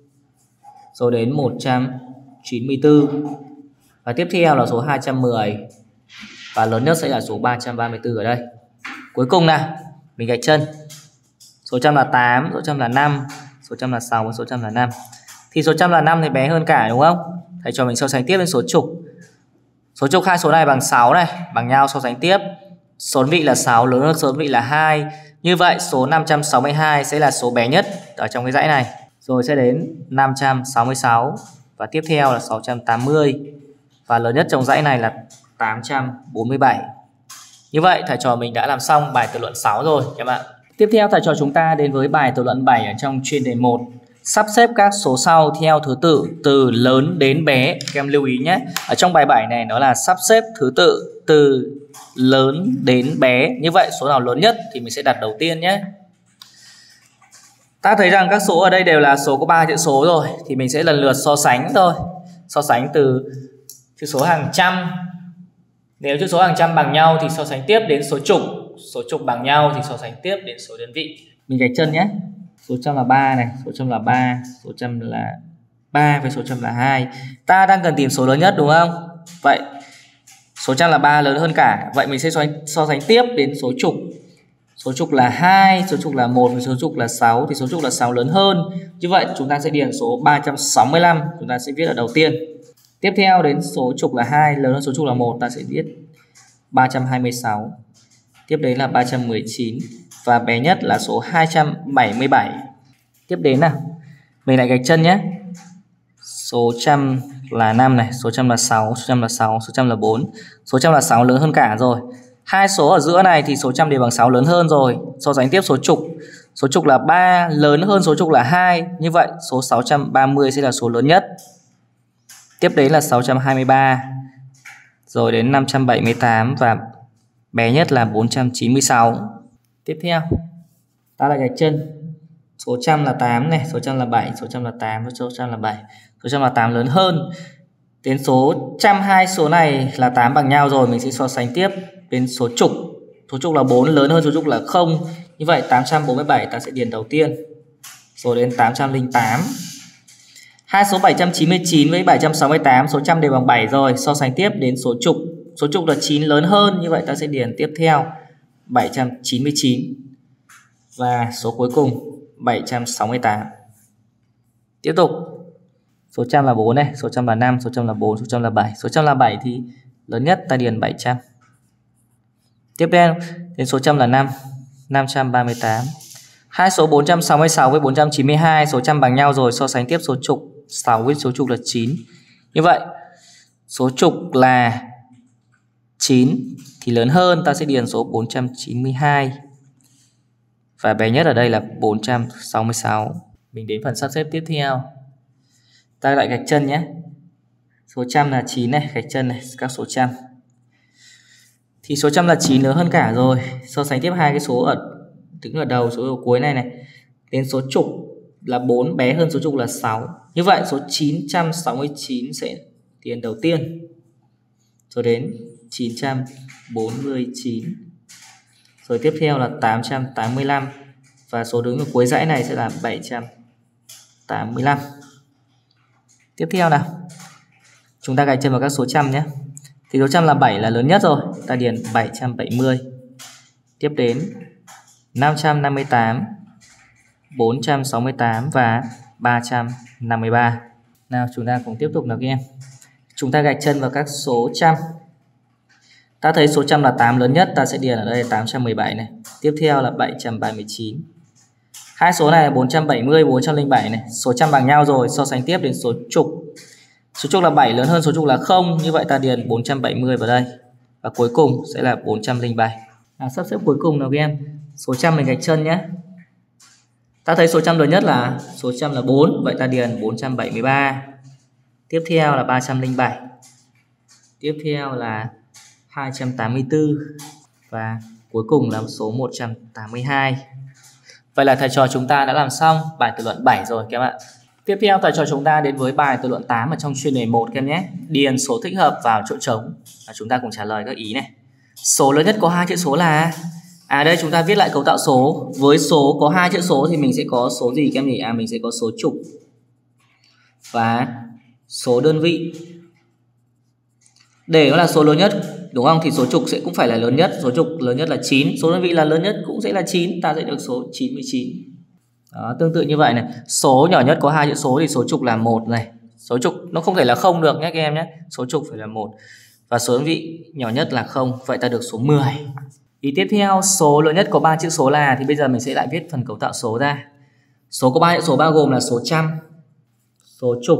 Rồi đến một trăm chín mươi tư. Và tiếp theo là số hai trăm mười. Và lớn nhất sẽ là số ba trăm ba mươi tư ở đây. Cuối cùng nào, mình gạch chân. Số trăm là tám, số trăm là năm, số trăm là sáu và số trăm là năm. Thì số trăm là năm thì bé hơn cả đúng không? Thầy cho mình so sánh tiếp đến số trục. Số trục hai số này bằng sáu này, bằng nhau so sánh tiếp. Số đơn vị là sáu lớn hơn số đơn vị là hai. Như vậy số năm trăm sáu mươi hai sẽ là số bé nhất ở trong cái dãy này. Rồi sẽ đến năm trăm sáu mươi sáu và tiếp theo là sáu trăm tám mươi. Và lớn nhất trong dãy này là tám trăm bốn mươi bảy. Như vậy thầy trò mình đã làm xong bài tự luận sáu rồi các bạn. Tiếp theo thầy trò chúng ta đến với bài tự luận bảy ở trong chuyên đề một. Sắp xếp các số sau theo thứ tự từ lớn đến bé. Các em lưu ý nhé. Ở trong bài bảy này nó là sắp xếp thứ tự từ lớn đến bé. Như vậy số nào lớn nhất thì mình sẽ đặt đầu tiên nhé. Ta thấy rằng các số ở đây đều là số có ba chữ số rồi. Thì mình sẽ lần lượt so sánh thôi. So sánh từ chữ số hàng trăm. Nếu chữ số hàng trăm bằng nhau thì so sánh tiếp đến số chục. Số chục bằng nhau thì so sánh tiếp đến số đơn vị. Mình gạch chân nhé. Số trăm là ba này, số trăm là ba, số trăm là ba với số trăm là hai. Ta đang cần tìm số lớn nhất đúng không? Vậy số trăm là ba lớn hơn cả. Vậy mình sẽ so, so sánh tiếp đến số chục. Số chục là hai, số chục là một và số chục là sáu. Thì số chục là sáu lớn hơn. Như vậy chúng ta sẽ điền số ba trăm sáu mươi lăm. Chúng ta sẽ viết ở đầu tiên. Tiếp theo đến số chục là hai lớn hơn số chục là một. Ta sẽ viết ba trăm hai mươi sáu. Tiếp đến là ba trăm mười chín. Và bé nhất là số hai trăm bảy mươi bảy. Tiếp đến nào, mình lại gạch chân nhé. Số trăm là năm này, số trăm là sáu, số trăm là sáu, số trăm là bốn. Số trăm là sáu lớn hơn cả rồi. Hai số ở giữa này thì số trăm đều bằng sáu lớn hơn rồi. So sánh tiếp số chục. Số chục là ba lớn hơn số chục là hai. Như vậy số sáu trăm ba mươi sẽ là số lớn nhất. Tiếp đến là sáu trăm hai mươi ba. Rồi đến năm trăm bảy mươi tám và bé nhất là bốn trăm chín mươi sáu. Tiếp theo, ta lại gạch chân. Số trăm là tám này, số trăm là bảy, số trăm là tám, số trăm là bảy. Số trăm là tám lớn hơn. Đến số trăm hai số này là tám bằng nhau rồi, mình sẽ so sánh tiếp đến số chục. Số chục là bốn lớn hơn số chục là không. Như vậy tám trăm bốn mươi bảy ta sẽ điền đầu tiên. Rồi đến tám trăm lẻ tám. Hai số bảy trăm chín mươi chín với bảy trăm sáu mươi tám, số trăm đều bằng bảy rồi, so sánh tiếp đến số chục. Số chục là chín lớn hơn, như vậy ta sẽ điền tiếp theo bảy trăm chín mươi chín và số cuối cùng bảy trăm sáu mươi tám. Tiếp tục, số trăm là bốn này, số trăm là năm, số trăm là bốn, số trăm là bảy. Số trăm là bảy thì lớn nhất ta điền bảy trăm. Tiếp theo đến số trăm là năm, năm trăm ba mươi tám. Hai số bốn trăm sáu mươi sáu với bốn trăm chín mươi hai, số trăm bằng nhau rồi, so sánh tiếp số trục sáu với số trục là chín. Như vậy số trục là chín thì lớn hơn, ta sẽ điền số bốn trăm chín mươi hai. Và bé nhất ở đây là bốn trăm sáu mươi sáu. Mình đến phần sắp xếp tiếp theo. Ta lại gạch chân nhé. Số trăm là chín này, gạch chân này, các số trăm. Thì số trăm là chín lớn hơn cả rồi. So sánh tiếp hai cái số ở đứng ở đầu, số ở cuối này này. Đến số trục là bốn bé hơn số trục là sáu. Như vậy số chín trăm sáu mươi chín sẽ điền đầu tiên. Rồi đến chín trăm bốn mươi chín. Rồi tiếp theo là tám trăm tám mươi lăm. Và số đứng ở cuối dãy này sẽ là bảy trăm tám mươi lăm. Tiếp theo nào, chúng ta gạch chân vào các số trăm nhé. Thì số trăm là bảy là lớn nhất rồi, ta điền bảy trăm bảy mươi. Tiếp đến năm trăm năm mươi tám, bốn trăm sáu mươi tám và ba trăm năm mươi ba. Nào chúng ta cùng tiếp tục nào các em. Chúng ta gạch chân vào các số trăm. Ta thấy số trăm là tám lớn nhất, ta sẽ điền ở đây tám trăm mười bảy này. Tiếp theo là bảy trăm ba mươi chín. Hai số này là bốn trăm bảy mươi, bốn trăm lẻ bảy này. Số trăm bằng nhau rồi, so sánh tiếp đến số trục. Số trục là bảy lớn hơn số trục là không, như vậy ta điền bốn trăm bảy mươi vào đây. Và cuối cùng sẽ là bốn trăm lẻ bảy. À, sắp xếp cuối cùng nào các em. Số trăm mình gạch chân nhé. Ta thấy số trăm lớn nhất là số trăm là bốn, vậy ta điền bốn trăm bảy mươi ba. Tiếp theo là ba trăm lẻ bảy. Tiếp theo là hai trăm tám mươi tư. Và cuối cùng là số một trăm tám mươi hai. Vậy là thầy trò chúng ta đã làm xong bài tự luận bảy rồi các em ạ. Tiếp theo thầy trò chúng ta đến với bài tự luận tám ở trong chuyên đề một các em nhé. Điền số thích hợp vào chỗ trống. Và chúng ta cùng trả lời các ý này. Số lớn nhất có hai chữ số là... À đây chúng ta viết lại cấu tạo số. Với số có hai chữ số thì mình sẽ có số gì các em nhỉ? À mình sẽ có số trục và số đơn vị. Để nó là số lớn nhất đúng không? Thì số trục sẽ cũng phải là lớn nhất. Số trục lớn nhất là chín. Số đơn vị là lớn nhất cũng sẽ là chín. Ta sẽ được số chín mươi chín. Đó, tương tự như vậy này. Số nhỏ nhất có hai chữ số thì số trục là một này. Số trục nó không thể là không được nhé các em nhé. Số trục phải là một. Và số đơn vị nhỏ nhất là không. Vậy ta được số mười. Ý tiếp theo, số lớn nhất có ba chữ số là... Thì bây giờ mình sẽ lại viết phần cấu tạo số ra. Số có ba chữ số bao gồm là số trăm, số trục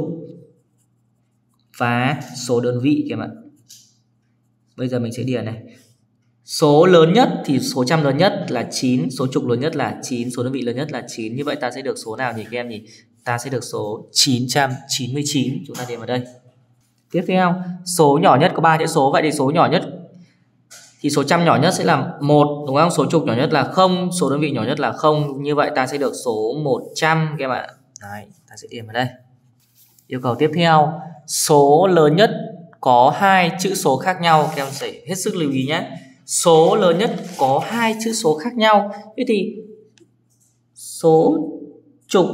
và số đơn vị các bạn. Bây giờ mình sẽ điền này. Số lớn nhất thì số trăm lớn nhất là chín, số trục lớn nhất là chín, số đơn vị lớn nhất là chín. Như vậy ta sẽ được số nào nhỉ các em nhỉ? Ta sẽ được số chín trăm chín mươi chín. Chúng ta điền vào đây. Tiếp theo, số nhỏ nhất có ba chữ số. Vậy thì số nhỏ nhất thì số trăm nhỏ nhất sẽ là một đúng không? Số trục nhỏ nhất là không, số đơn vị nhỏ nhất là không. Như vậy ta sẽ được số một trăm các bạn. Đấy, ta sẽ điền vào đây. Yêu cầu tiếp theo, số lớn nhất có hai chữ số khác nhau. Các em phải hết sức lưu ý nhé. Số lớn nhất có hai chữ số khác nhau. Thế thì số trục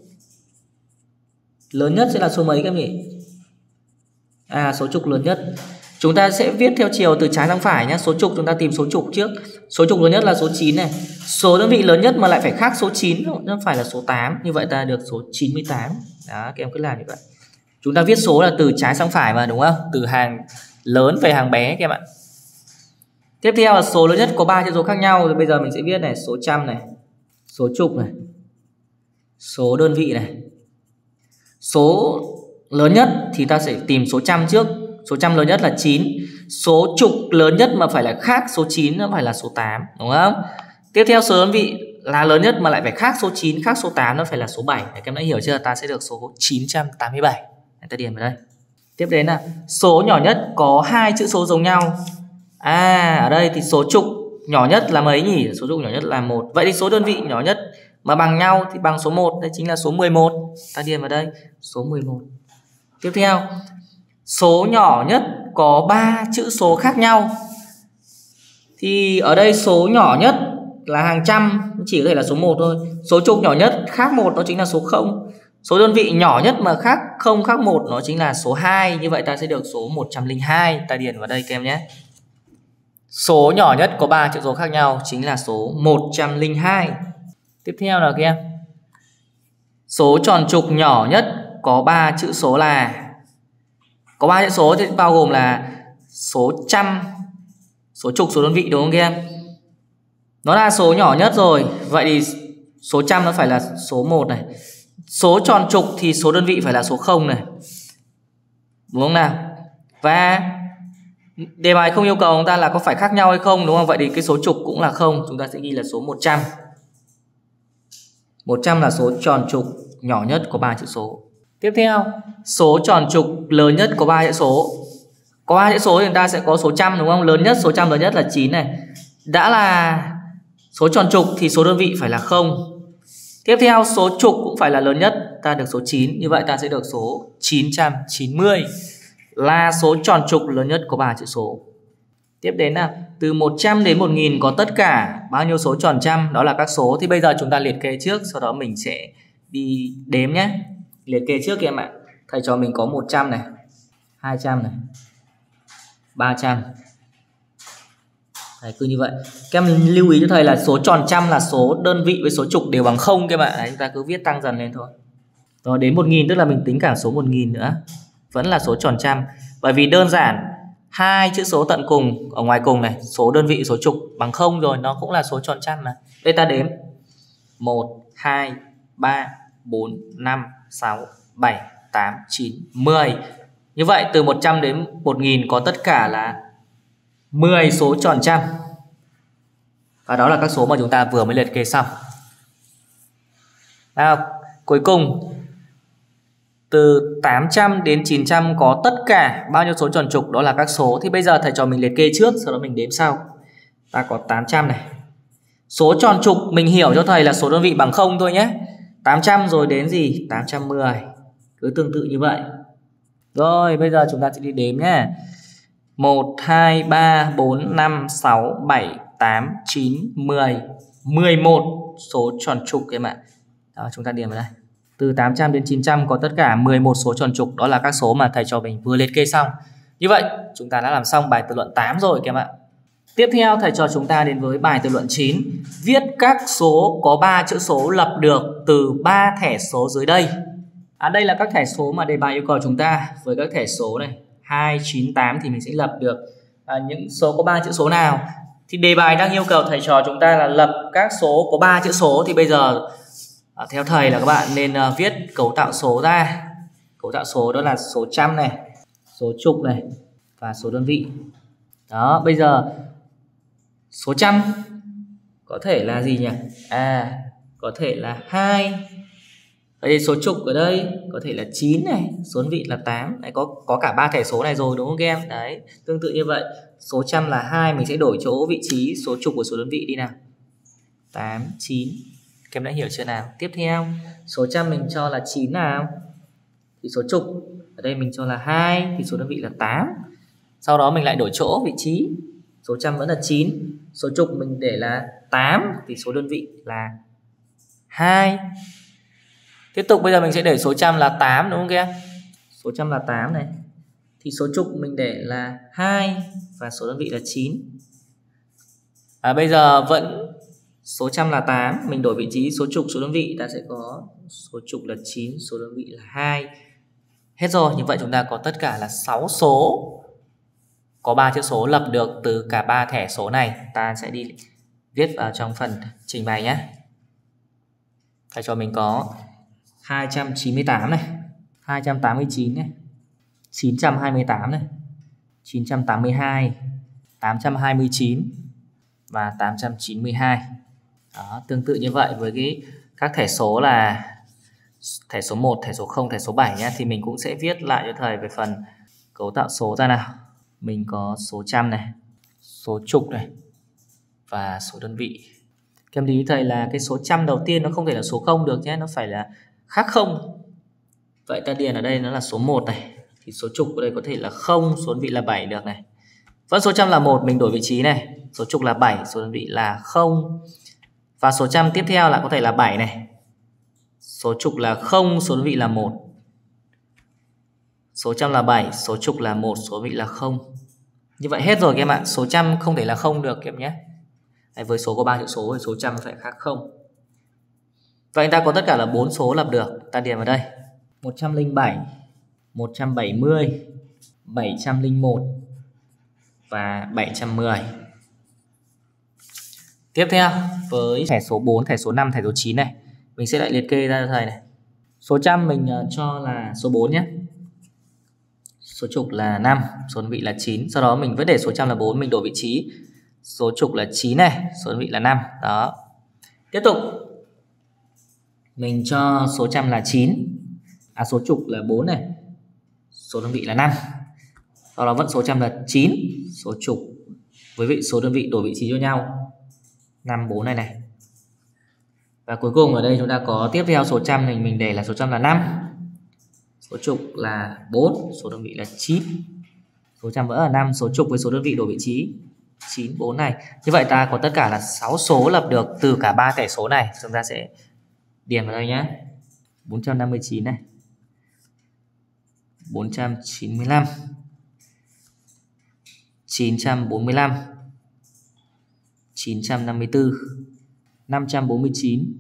lớn nhất sẽ là số mấy các em nhỉ? À, số trục lớn nhất. Chúng ta sẽ viết theo chiều từ trái sang phải nhé. Số trục chúng ta tìm số trục trước. Số trục lớn nhất là số chín này. Số đơn vị lớn nhất mà lại phải khác số chín, nó phải là số tám. Như vậy ta được số chín mươi tám. Đó, các em cứ làm như vậy. Chúng ta viết số là từ trái sang phải mà đúng không? Từ hàng lớn về hàng bé các em ạ. Tiếp theo là số lớn nhất có ba chữ số khác nhau. Thì bây giờ mình sẽ viết này, số trăm này, số trục này, số đơn vị này. Số lớn nhất thì ta sẽ tìm số trăm trước. Số trăm lớn nhất là chín. Số trục lớn nhất mà phải là khác số chín nó phải là số tám đúng không? Tiếp theo số đơn vị là lớn nhất mà lại phải khác số chín, khác số tám nó phải là số bảy. Các em đã hiểu chưa? Ta sẽ được số chín trăm tám mươi bảy. Ta điền vào đây. Tiếp đến là số nhỏ nhất có hai chữ số giống nhau. À ở đây thì số trục nhỏ nhất là mấy nhỉ? Số trục nhỏ nhất là một. Vậy thì số đơn vị nhỏ nhất mà bằng nhau thì bằng số một, đây chính là số mười một. Ta điền vào đây, số mười một. Tiếp theo, số nhỏ nhất có ba chữ số khác nhau. Thì ở đây số nhỏ nhất là hàng trăm, chỉ có thể là số một thôi. Số trục nhỏ nhất khác một nó chính là số không. Số đơn vị nhỏ nhất mà khác không khác một nó chính là số hai. Như vậy ta sẽ được số một trăm lẻ hai. Ta điền vào đây các em nhé. Số nhỏ nhất có ba chữ số khác nhau chính là số một trăm lẻ hai. Tiếp theo là các em, số tròn trục nhỏ nhất có ba chữ số là, có ba chữ số thì bao gồm là số trăm, số trục, số đơn vị, đúng không các em? Nó là số nhỏ nhất rồi, vậy thì số trăm nó phải là số một này. Số tròn trục thì số đơn vị phải là số không này, đúng không nào? Và đề bài không yêu cầu chúng ta là có phải khác nhau hay không, đúng không? Vậy thì cái số trục cũng là không, chúng ta sẽ ghi là số một trăm. một trăm là số tròn trục nhỏ nhất có ba chữ số. Tiếp theo, số tròn trục lớn nhất có ba chữ số. Có ba chữ số thì chúng ta sẽ có số trăm, đúng không? Lớn nhất, số trăm lớn nhất là chín này. Đã là số tròn trục thì số đơn vị phải là không. Tiếp theo, số trục cũng phải là lớn nhất, ta được số chín. Như vậy ta sẽ được số chín trăm chín mươi là số tròn trục lớn nhất có ba chữ số. Tiếp đến là từ một trăm đến một nghìn có tất cả bao nhiêu số tròn trăm, đó là các số. Thì bây giờ chúng ta liệt kê trước, sau đó mình sẽ đi đếm nhé. Liệt kê trước em ạ. Thầy cho mình có một trăm này, hai trăm này, ba trăm. Đấy, cứ như vậy. Các em lưu ý cho thầy là số tròn trăm là số đơn vị với số trục đều bằng không các bạn. Đấy, chúng ta cứ viết tăng dần lên thôi. Rồi đến một nghìn tức là mình tính cả số một nghìn nữa, vẫn là số tròn trăm. Bởi vì đơn giản hai chữ số tận cùng ở ngoài cùng này, số đơn vị số trục bằng không rồi, nó cũng là số tròn trăm mà. Đây ta đếm một, hai, ba, bốn, năm, sáu, bảy, tám, chín, mười. Như vậy từ một trăm đến một nghìn có tất cả là mười số tròn trăm. Và đó là các số mà chúng ta vừa mới liệt kê xong. Nào, cuối cùng từ tám trăm đến chín trăm có tất cả bao nhiêu số tròn trục, đó là các số. Thì bây giờ thầy trò mình liệt kê trước, sau đó mình đếm sau. Ta có tám trăm này. Số tròn trục mình hiểu cho thầy là số đơn vị bằng không thôi nhé. tám trăm rồi đến gì? tám trăm mười. Cứ tương tự như vậy. Rồi bây giờ chúng ta sẽ đi đếm nhé. một, hai, ba, bốn, năm, sáu, bảy, tám, chín, mười. mười một số tròn trục em ạ. Đó, chúng ta điền vào đây. Từ tám trăm đến chín trăm có tất cả mười một số tròn trục, đó là các số mà thầy cho mình vừa liệt kê xong. Như vậy chúng ta đã làm xong bài tự luận tám rồi các em ạ. Tiếp theo thầy cho chúng ta đến với bài tự luận chín. Viết các số có ba chữ số lập được từ ba thẻ số dưới đây. À, đây là các thẻ số mà đề bài yêu cầu chúng ta. Với các thẻ số này hai, chín, tám thì mình sẽ lập được à, những số có ba chữ số nào. Thì đề bài đang yêu cầu thầy trò chúng ta là lập các số có ba chữ số. Thì bây giờ à, theo thầy là các bạn nên uh, viết cấu tạo số ra. Cấu tạo số đó là số trăm này, số trục này và số đơn vị. Đó, bây giờ số trăm có thể là gì nhỉ? À, có thể là hai. Vậy thì số trục ở đây có thể là chín này, số đơn vị là tám. Đấy, có có cả ba thẻ số này rồi đúng không các em? Đấy, tương tự như vậy, số trăm là hai, mình sẽ đổi chỗ vị trí số trục của số đơn vị đi nào. tám, chín. Các em đã hiểu chưa nào? Tiếp theo, số trăm mình cho là chín nào. Thì số trục ở đây mình cho là hai, thì số đơn vị là tám. Sau đó mình lại đổi chỗ vị trí. Số trăm vẫn là chín, số trục mình để là tám, thì số đơn vị là hai. Tiếp tục bây giờ mình sẽ để số trăm là tám đúng không các em? Số trăm là tám này. Thì số trục mình để là hai và số đơn vị là chín. À, bây giờ vẫn số trăm là tám, mình đổi vị trí số trục số đơn vị, ta sẽ có số trục là chín, số đơn vị là hai. Hết rồi, như vậy chúng ta có tất cả là sáu số có ba chữ số lập được từ cả ba thẻ số này. Ta sẽ đi viết vào trong phần trình bày nhé. Thầy cho mình có hai trăm chín mươi tám này, hai trăm tám mươi chín này, chín trăm hai mươi tám này, chín trăm tám mươi hai, tám trăm hai mươi chín và tám trăm chín mươi hai. Đó, tương tự như vậy với cái các thẻ số là thẻ số một, thẻ số không, thẻ số bảy nhé, thì mình cũng sẽ viết lại cho thầy về phần cấu tạo số ra nào. Mình có số trăm này, số trục này và số đơn vị. Các em lưu ý thầy là cái số trăm đầu tiên nó không thể là số không được nhé, nó phải là khác không. Vậy ta điền ở đây nó là số một này, thì số trục ở đây có thể là không, số đơn vị là bảy được này. Vẫn số trăm là một, mình đổi vị trí này, số trục là bảy, số đơn vị là không. Và số trăm tiếp theo là có thể là bảy này, số trục là không, số đơn vị là một. Số trăm là bảy, số trục là một, số đơn vị là không. Như vậy hết rồi các em ạ. Số trăm không thể là không được các em nhé. Đấy, với số có ba chữ số thì số trăm phải khác không. Vậy ta có tất cả là bốn số lập được. Ta điền vào đây. một trăm lẻ bảy, một trăm bảy mươi, bảy trăm lẻ một và bảy trăm mười. Tiếp theo với thẻ số bốn, thẻ số năm, thẻ số chín này, mình sẽ lại liệt kê ra cho thầy này. Số trăm mình cho là số bốn nhé. Số chục là năm, số đơn vị là chín. Sau đó mình vẫn để số trăm là bốn, mình đổi vị trí. Số chục là chín này, số đơn vị là năm. Đó. Tiếp tục mình cho số trăm là chín. À, số chục là bốn này, số đơn vị là năm. Sau đó vẫn số trăm là chín, số chục với vị số đơn vị đổi vị trí cho nhau, năm, bốn này này. Và cuối cùng ở đây chúng ta có tiếp theo số trăm này mình để là số trăm là năm, số chục là bốn, số đơn vị là chín. Số trăm vẫn là năm, số chục với số đơn vị đổi vị trí chín, bốn này. Như vậy ta có tất cả là sáu số lập được từ cả ba thẻ số này. Chúng ta sẽ điền vào đây nhé. bốn trăm năm mươi chín này, bốn trăm chín mươi lăm, chín trăm bốn mươi lăm, chín trăm năm mươi tư, năm trăm bốn mươi chín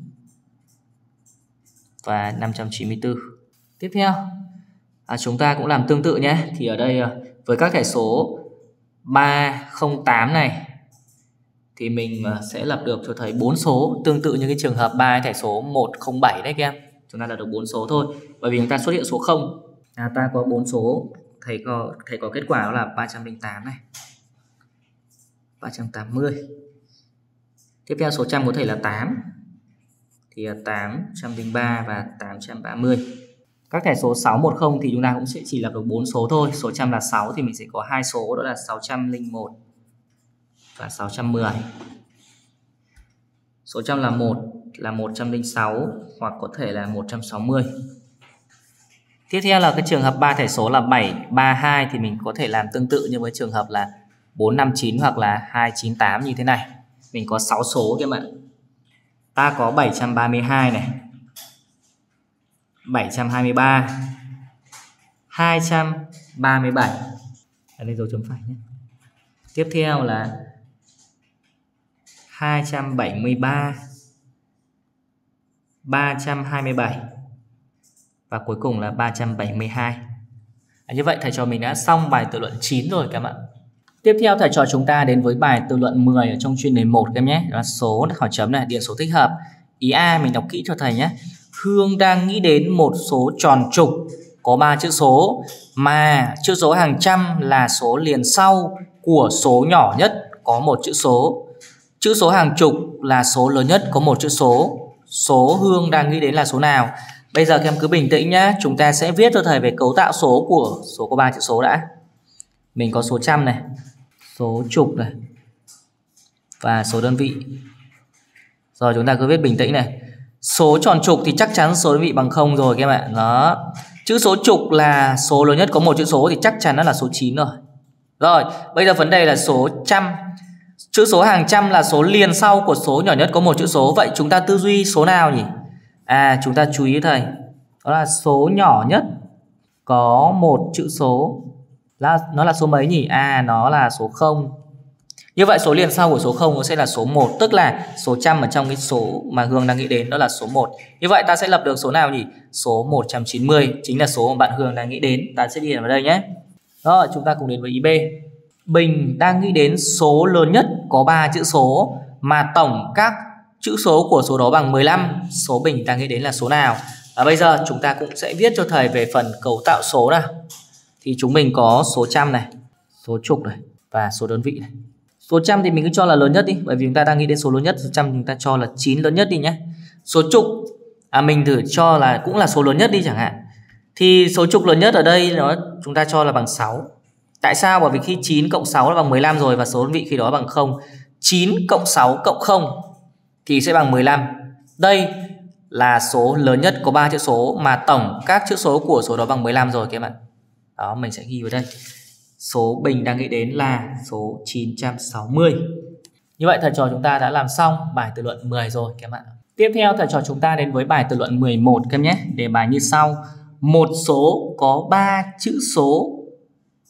và năm trăm chín mươi tư. Tiếp theo à, chúng ta cũng làm tương tự nhé. Thì ở đây với các thẻ số ba không tám này thì mình sẽ lập được cho thầy bốn số, tương tự như cái trường hợp ba thẻ số một không bảy đấy các em. Chúng ta lập được bốn số thôi, bởi vì chúng ta xuất hiện số không. À, ta có bốn số, thầy có thầy có kết quả đó là ba trăm lẻ tám này, ba trăm tám mươi. Tiếp theo số trăm có thể là tám, thì là tám trăm lẻ ba và tám trăm ba mươi. Các thẻ số sáu một không thì chúng ta cũng sẽ chỉ lập được bốn số thôi. Số trăm là sáu thì mình sẽ có hai số, đó là sáu trăm lẻ một và sáu trăm mười. Số trăm là một là một trăm lẻ sáu hoặc có thể là một trăm sáu mươi. Tiếp theo là cái trường hợp ba thẻ số là bảy ba hai thì mình có thể làm tương tự như với trường hợp là bốn năm chín hoặc là hai chín tám như thế này. Mình có sáu số các bạn. Ta có bảy trăm ba mươi hai này, bảy trăm hai mươi ba, hai trăm ba mươi bảy. Ở đây dấu chấm phẩy nhé. Tiếp theo là hai trăm bảy mươi ba, ba trăm hai mươi bảy và cuối cùng là ba trăm bảy mươi hai. À, như vậy thầy trò mình đã xong bài tự luận chín rồi các bạn. Tiếp theo thầy trò chúng ta đến với bài tự luận mười ở trong chuyên đề một các em nhé. Đó là số hỏi chấm này, điện số thích hợp. Ý A mình đọc kỹ cho thầy nhé. Hương đang nghĩ đến một số tròn trục có ba chữ số mà chữ số hàng trăm là số liền sau của số nhỏ nhất có một chữ số. Chữ số hàng chục là số lớn nhất có một chữ số. Số Hương đang nghĩ đến là số nào? Bây giờ các em cứ bình tĩnh nhé. Chúng ta sẽ viết cho thầy về cấu tạo số của số có ba chữ số đã. Mình có số trăm này, số chục này và số đơn vị. Rồi chúng ta cứ viết bình tĩnh này. Số tròn trục thì chắc chắn số đơn vị bằng không rồi các bạn. Đó. Chữ số chục là số lớn nhất có một chữ số thì chắc chắn nó là số chín rồi. Rồi, bây giờ vấn đề là số trăm. Chữ số hàng trăm là số liền sau của số nhỏ nhất có một chữ số. Vậy chúng ta tư duy số nào nhỉ? À, chúng ta chú ý thầy. Đó là số nhỏ nhất có một chữ số. Là, nó là số mấy nhỉ? À, nó là số không. Như vậy số liền sau của số không nó sẽ là số một. Tức là số trăm ở trong cái số mà Hương đang nghĩ đến đó là số một. Như vậy ta sẽ lập được số nào nhỉ? Số một trăm chín mươi chính là số mà bạn Hương đang nghĩ đến. Ta sẽ điền vào đây nhé. Rồi chúng ta cùng đến với ý B. Bình đang nghĩ đến số lớn nhất có ba chữ số mà tổng các chữ số của số đó bằng mười lăm. Số Bình đang nghĩ đến là số nào? Và bây giờ chúng ta cũng sẽ viết cho thầy về phần cấu tạo số nào. Thì chúng mình có số trăm này, số chục này và số đơn vị này. Số trăm thì mình cứ cho là lớn nhất đi, bởi vì chúng ta đang nghĩ đến số lớn nhất. Số trăm chúng ta cho là chín lớn nhất đi nhé. Số chục à, mình thử cho là cũng là số lớn nhất đi chẳng hạn. Thì số chục lớn nhất ở đây nó chúng ta cho là bằng sáu. Tại sao? Bởi vì khi chín cộng sáu là bằng mười lăm rồi và số đơn vị khi đó bằng không. chín cộng sáu cộng không thì sẽ bằng mười lăm. Đây là số lớn nhất có ba chữ số mà tổng các chữ số của số đó bằng mười lăm rồi các bạn. Đó, mình sẽ ghi vào đây. Số Bình đang nghĩ đến là số chín trăm sáu mươi. Như vậy thầy trò chúng ta đã làm xong bài tự luận mười rồi các bạn. Tiếp theo thầy trò chúng ta đến với bài tự luận mười một các em nhé. Đề bài như sau. Một số có ba chữ số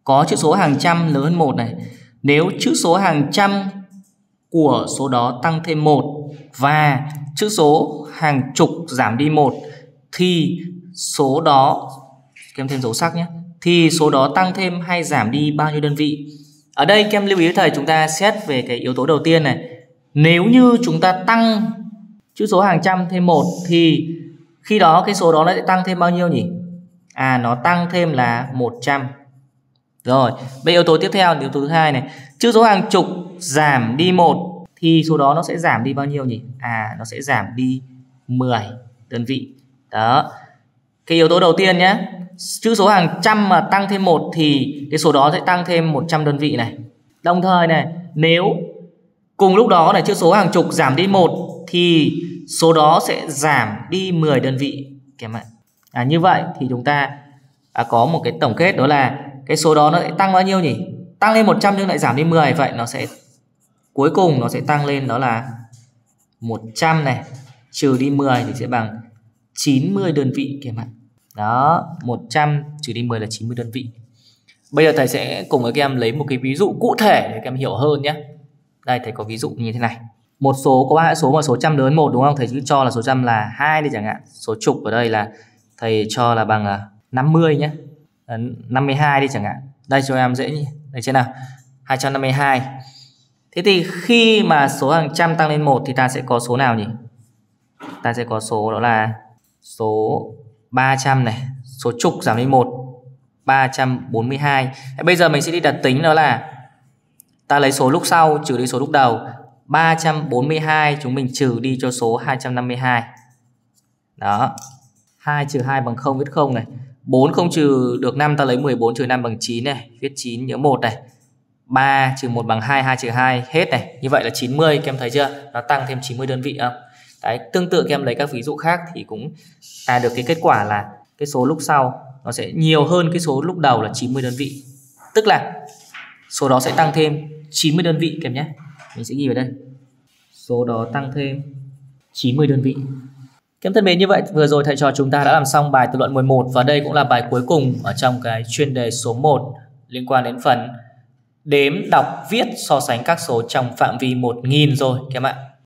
có chữ số hàng trăm lớn hơn một này. Nếu chữ số hàng trăm của số đó tăng thêm một và chữ số hàng chục giảm đi một thì số đó, kèm thêm dấu sắc nhé, thì số đó tăng thêm hay giảm đi bao nhiêu đơn vị. Ở đây các em lưu ý với thầy, chúng ta xét về cái yếu tố đầu tiên này. Nếu như chúng ta tăng chữ số hàng trăm thêm một thì khi đó cái số đó nó sẽ tăng thêm bao nhiêu nhỉ? À, nó tăng thêm là một trăm. Rồi, bây yếu tố tiếp theo, yếu tố thứ hai này, chữ số hàng chục giảm đi một thì số đó nó sẽ giảm đi bao nhiêu nhỉ? À, nó sẽ giảm đi mười đơn vị. Đó. Cái yếu tố đầu tiên nhé, chữ số hàng trăm mà tăng thêm một thì cái số đó sẽ tăng thêm một trăm đơn vị này. Đồng thời này, nếu cùng lúc đó này chữ số hàng chục giảm đi một thì số đó sẽ giảm đi mười đơn vị các bạn. À, như vậy thì chúng ta à, có một cái tổng kết, đó là cái số đó nó sẽ tăng bao nhiêu nhỉ? Tăng lên một trăm nhưng lại giảm đi mười, vậy nó sẽ cuối cùng nó sẽ tăng lên, đó là một trăm này trừ đi mười thì sẽ bằng chín mươi đơn vị các bạn. Đó, một trăm trừ đi mười là chín mươi đơn vị. Bây giờ thầy sẽ cùng với các em lấy một cái ví dụ cụ thể để các em hiểu hơn nhé. Đây, thầy có ví dụ như thế này. Một số có ba số mà số trăm lớn một đúng không? Thầy cứ cho là số trăm là hai đi chẳng hạn. Số chục ở đây là thầy cho là bằng năm mươi nhé. năm mươi hai đi chẳng hạn. Đây cho em dễ nhỉ. Đây thế nào? hai trăm năm mươi hai. Thế thì khi mà số hàng trăm tăng lên một thì ta sẽ có số nào nhỉ? Ta sẽ có số đó là số ba trăm này. Số chục giảm đi một, ba trăm bốn mươi hai. Bây giờ mình sẽ đi đặt tính, đó là ta lấy số lúc sau trừ đi số lúc đầu. Ba trăm bốn mươi hai chúng mình trừ đi cho số hai trăm năm mươi hai. Đó. hai trừ hai bằng không, viết không này. bốn không trừ được năm, ta lấy mười bốn trừ năm bằng chín này, viết chín nhớ một này. ba trừ một bằng hai, hai trừ hai hết này. Như vậy là chín mươi, các em thấy chưa? Nó tăng thêm chín mươi đơn vị không? Đấy, tương tự các em lấy các ví dụ khác thì cũng ta được cái kết quả là cái số lúc sau nó sẽ nhiều hơn cái số lúc đầu là chín mươi đơn vị. Tức là số đó sẽ tăng thêm chín mươi đơn vị các em nhé. Mình sẽ ghi vào đây. Số đó tăng thêm chín mươi đơn vị. Các em thân mến, như vậy vừa rồi thầy trò chúng ta đã làm xong bài tự luận mười một và đây cũng là bài cuối cùng ở trong cái chuyên đề số một liên quan đến phần đếm, đọc, viết, so sánh các số trong phạm vi một nghìn rồi các em ạ.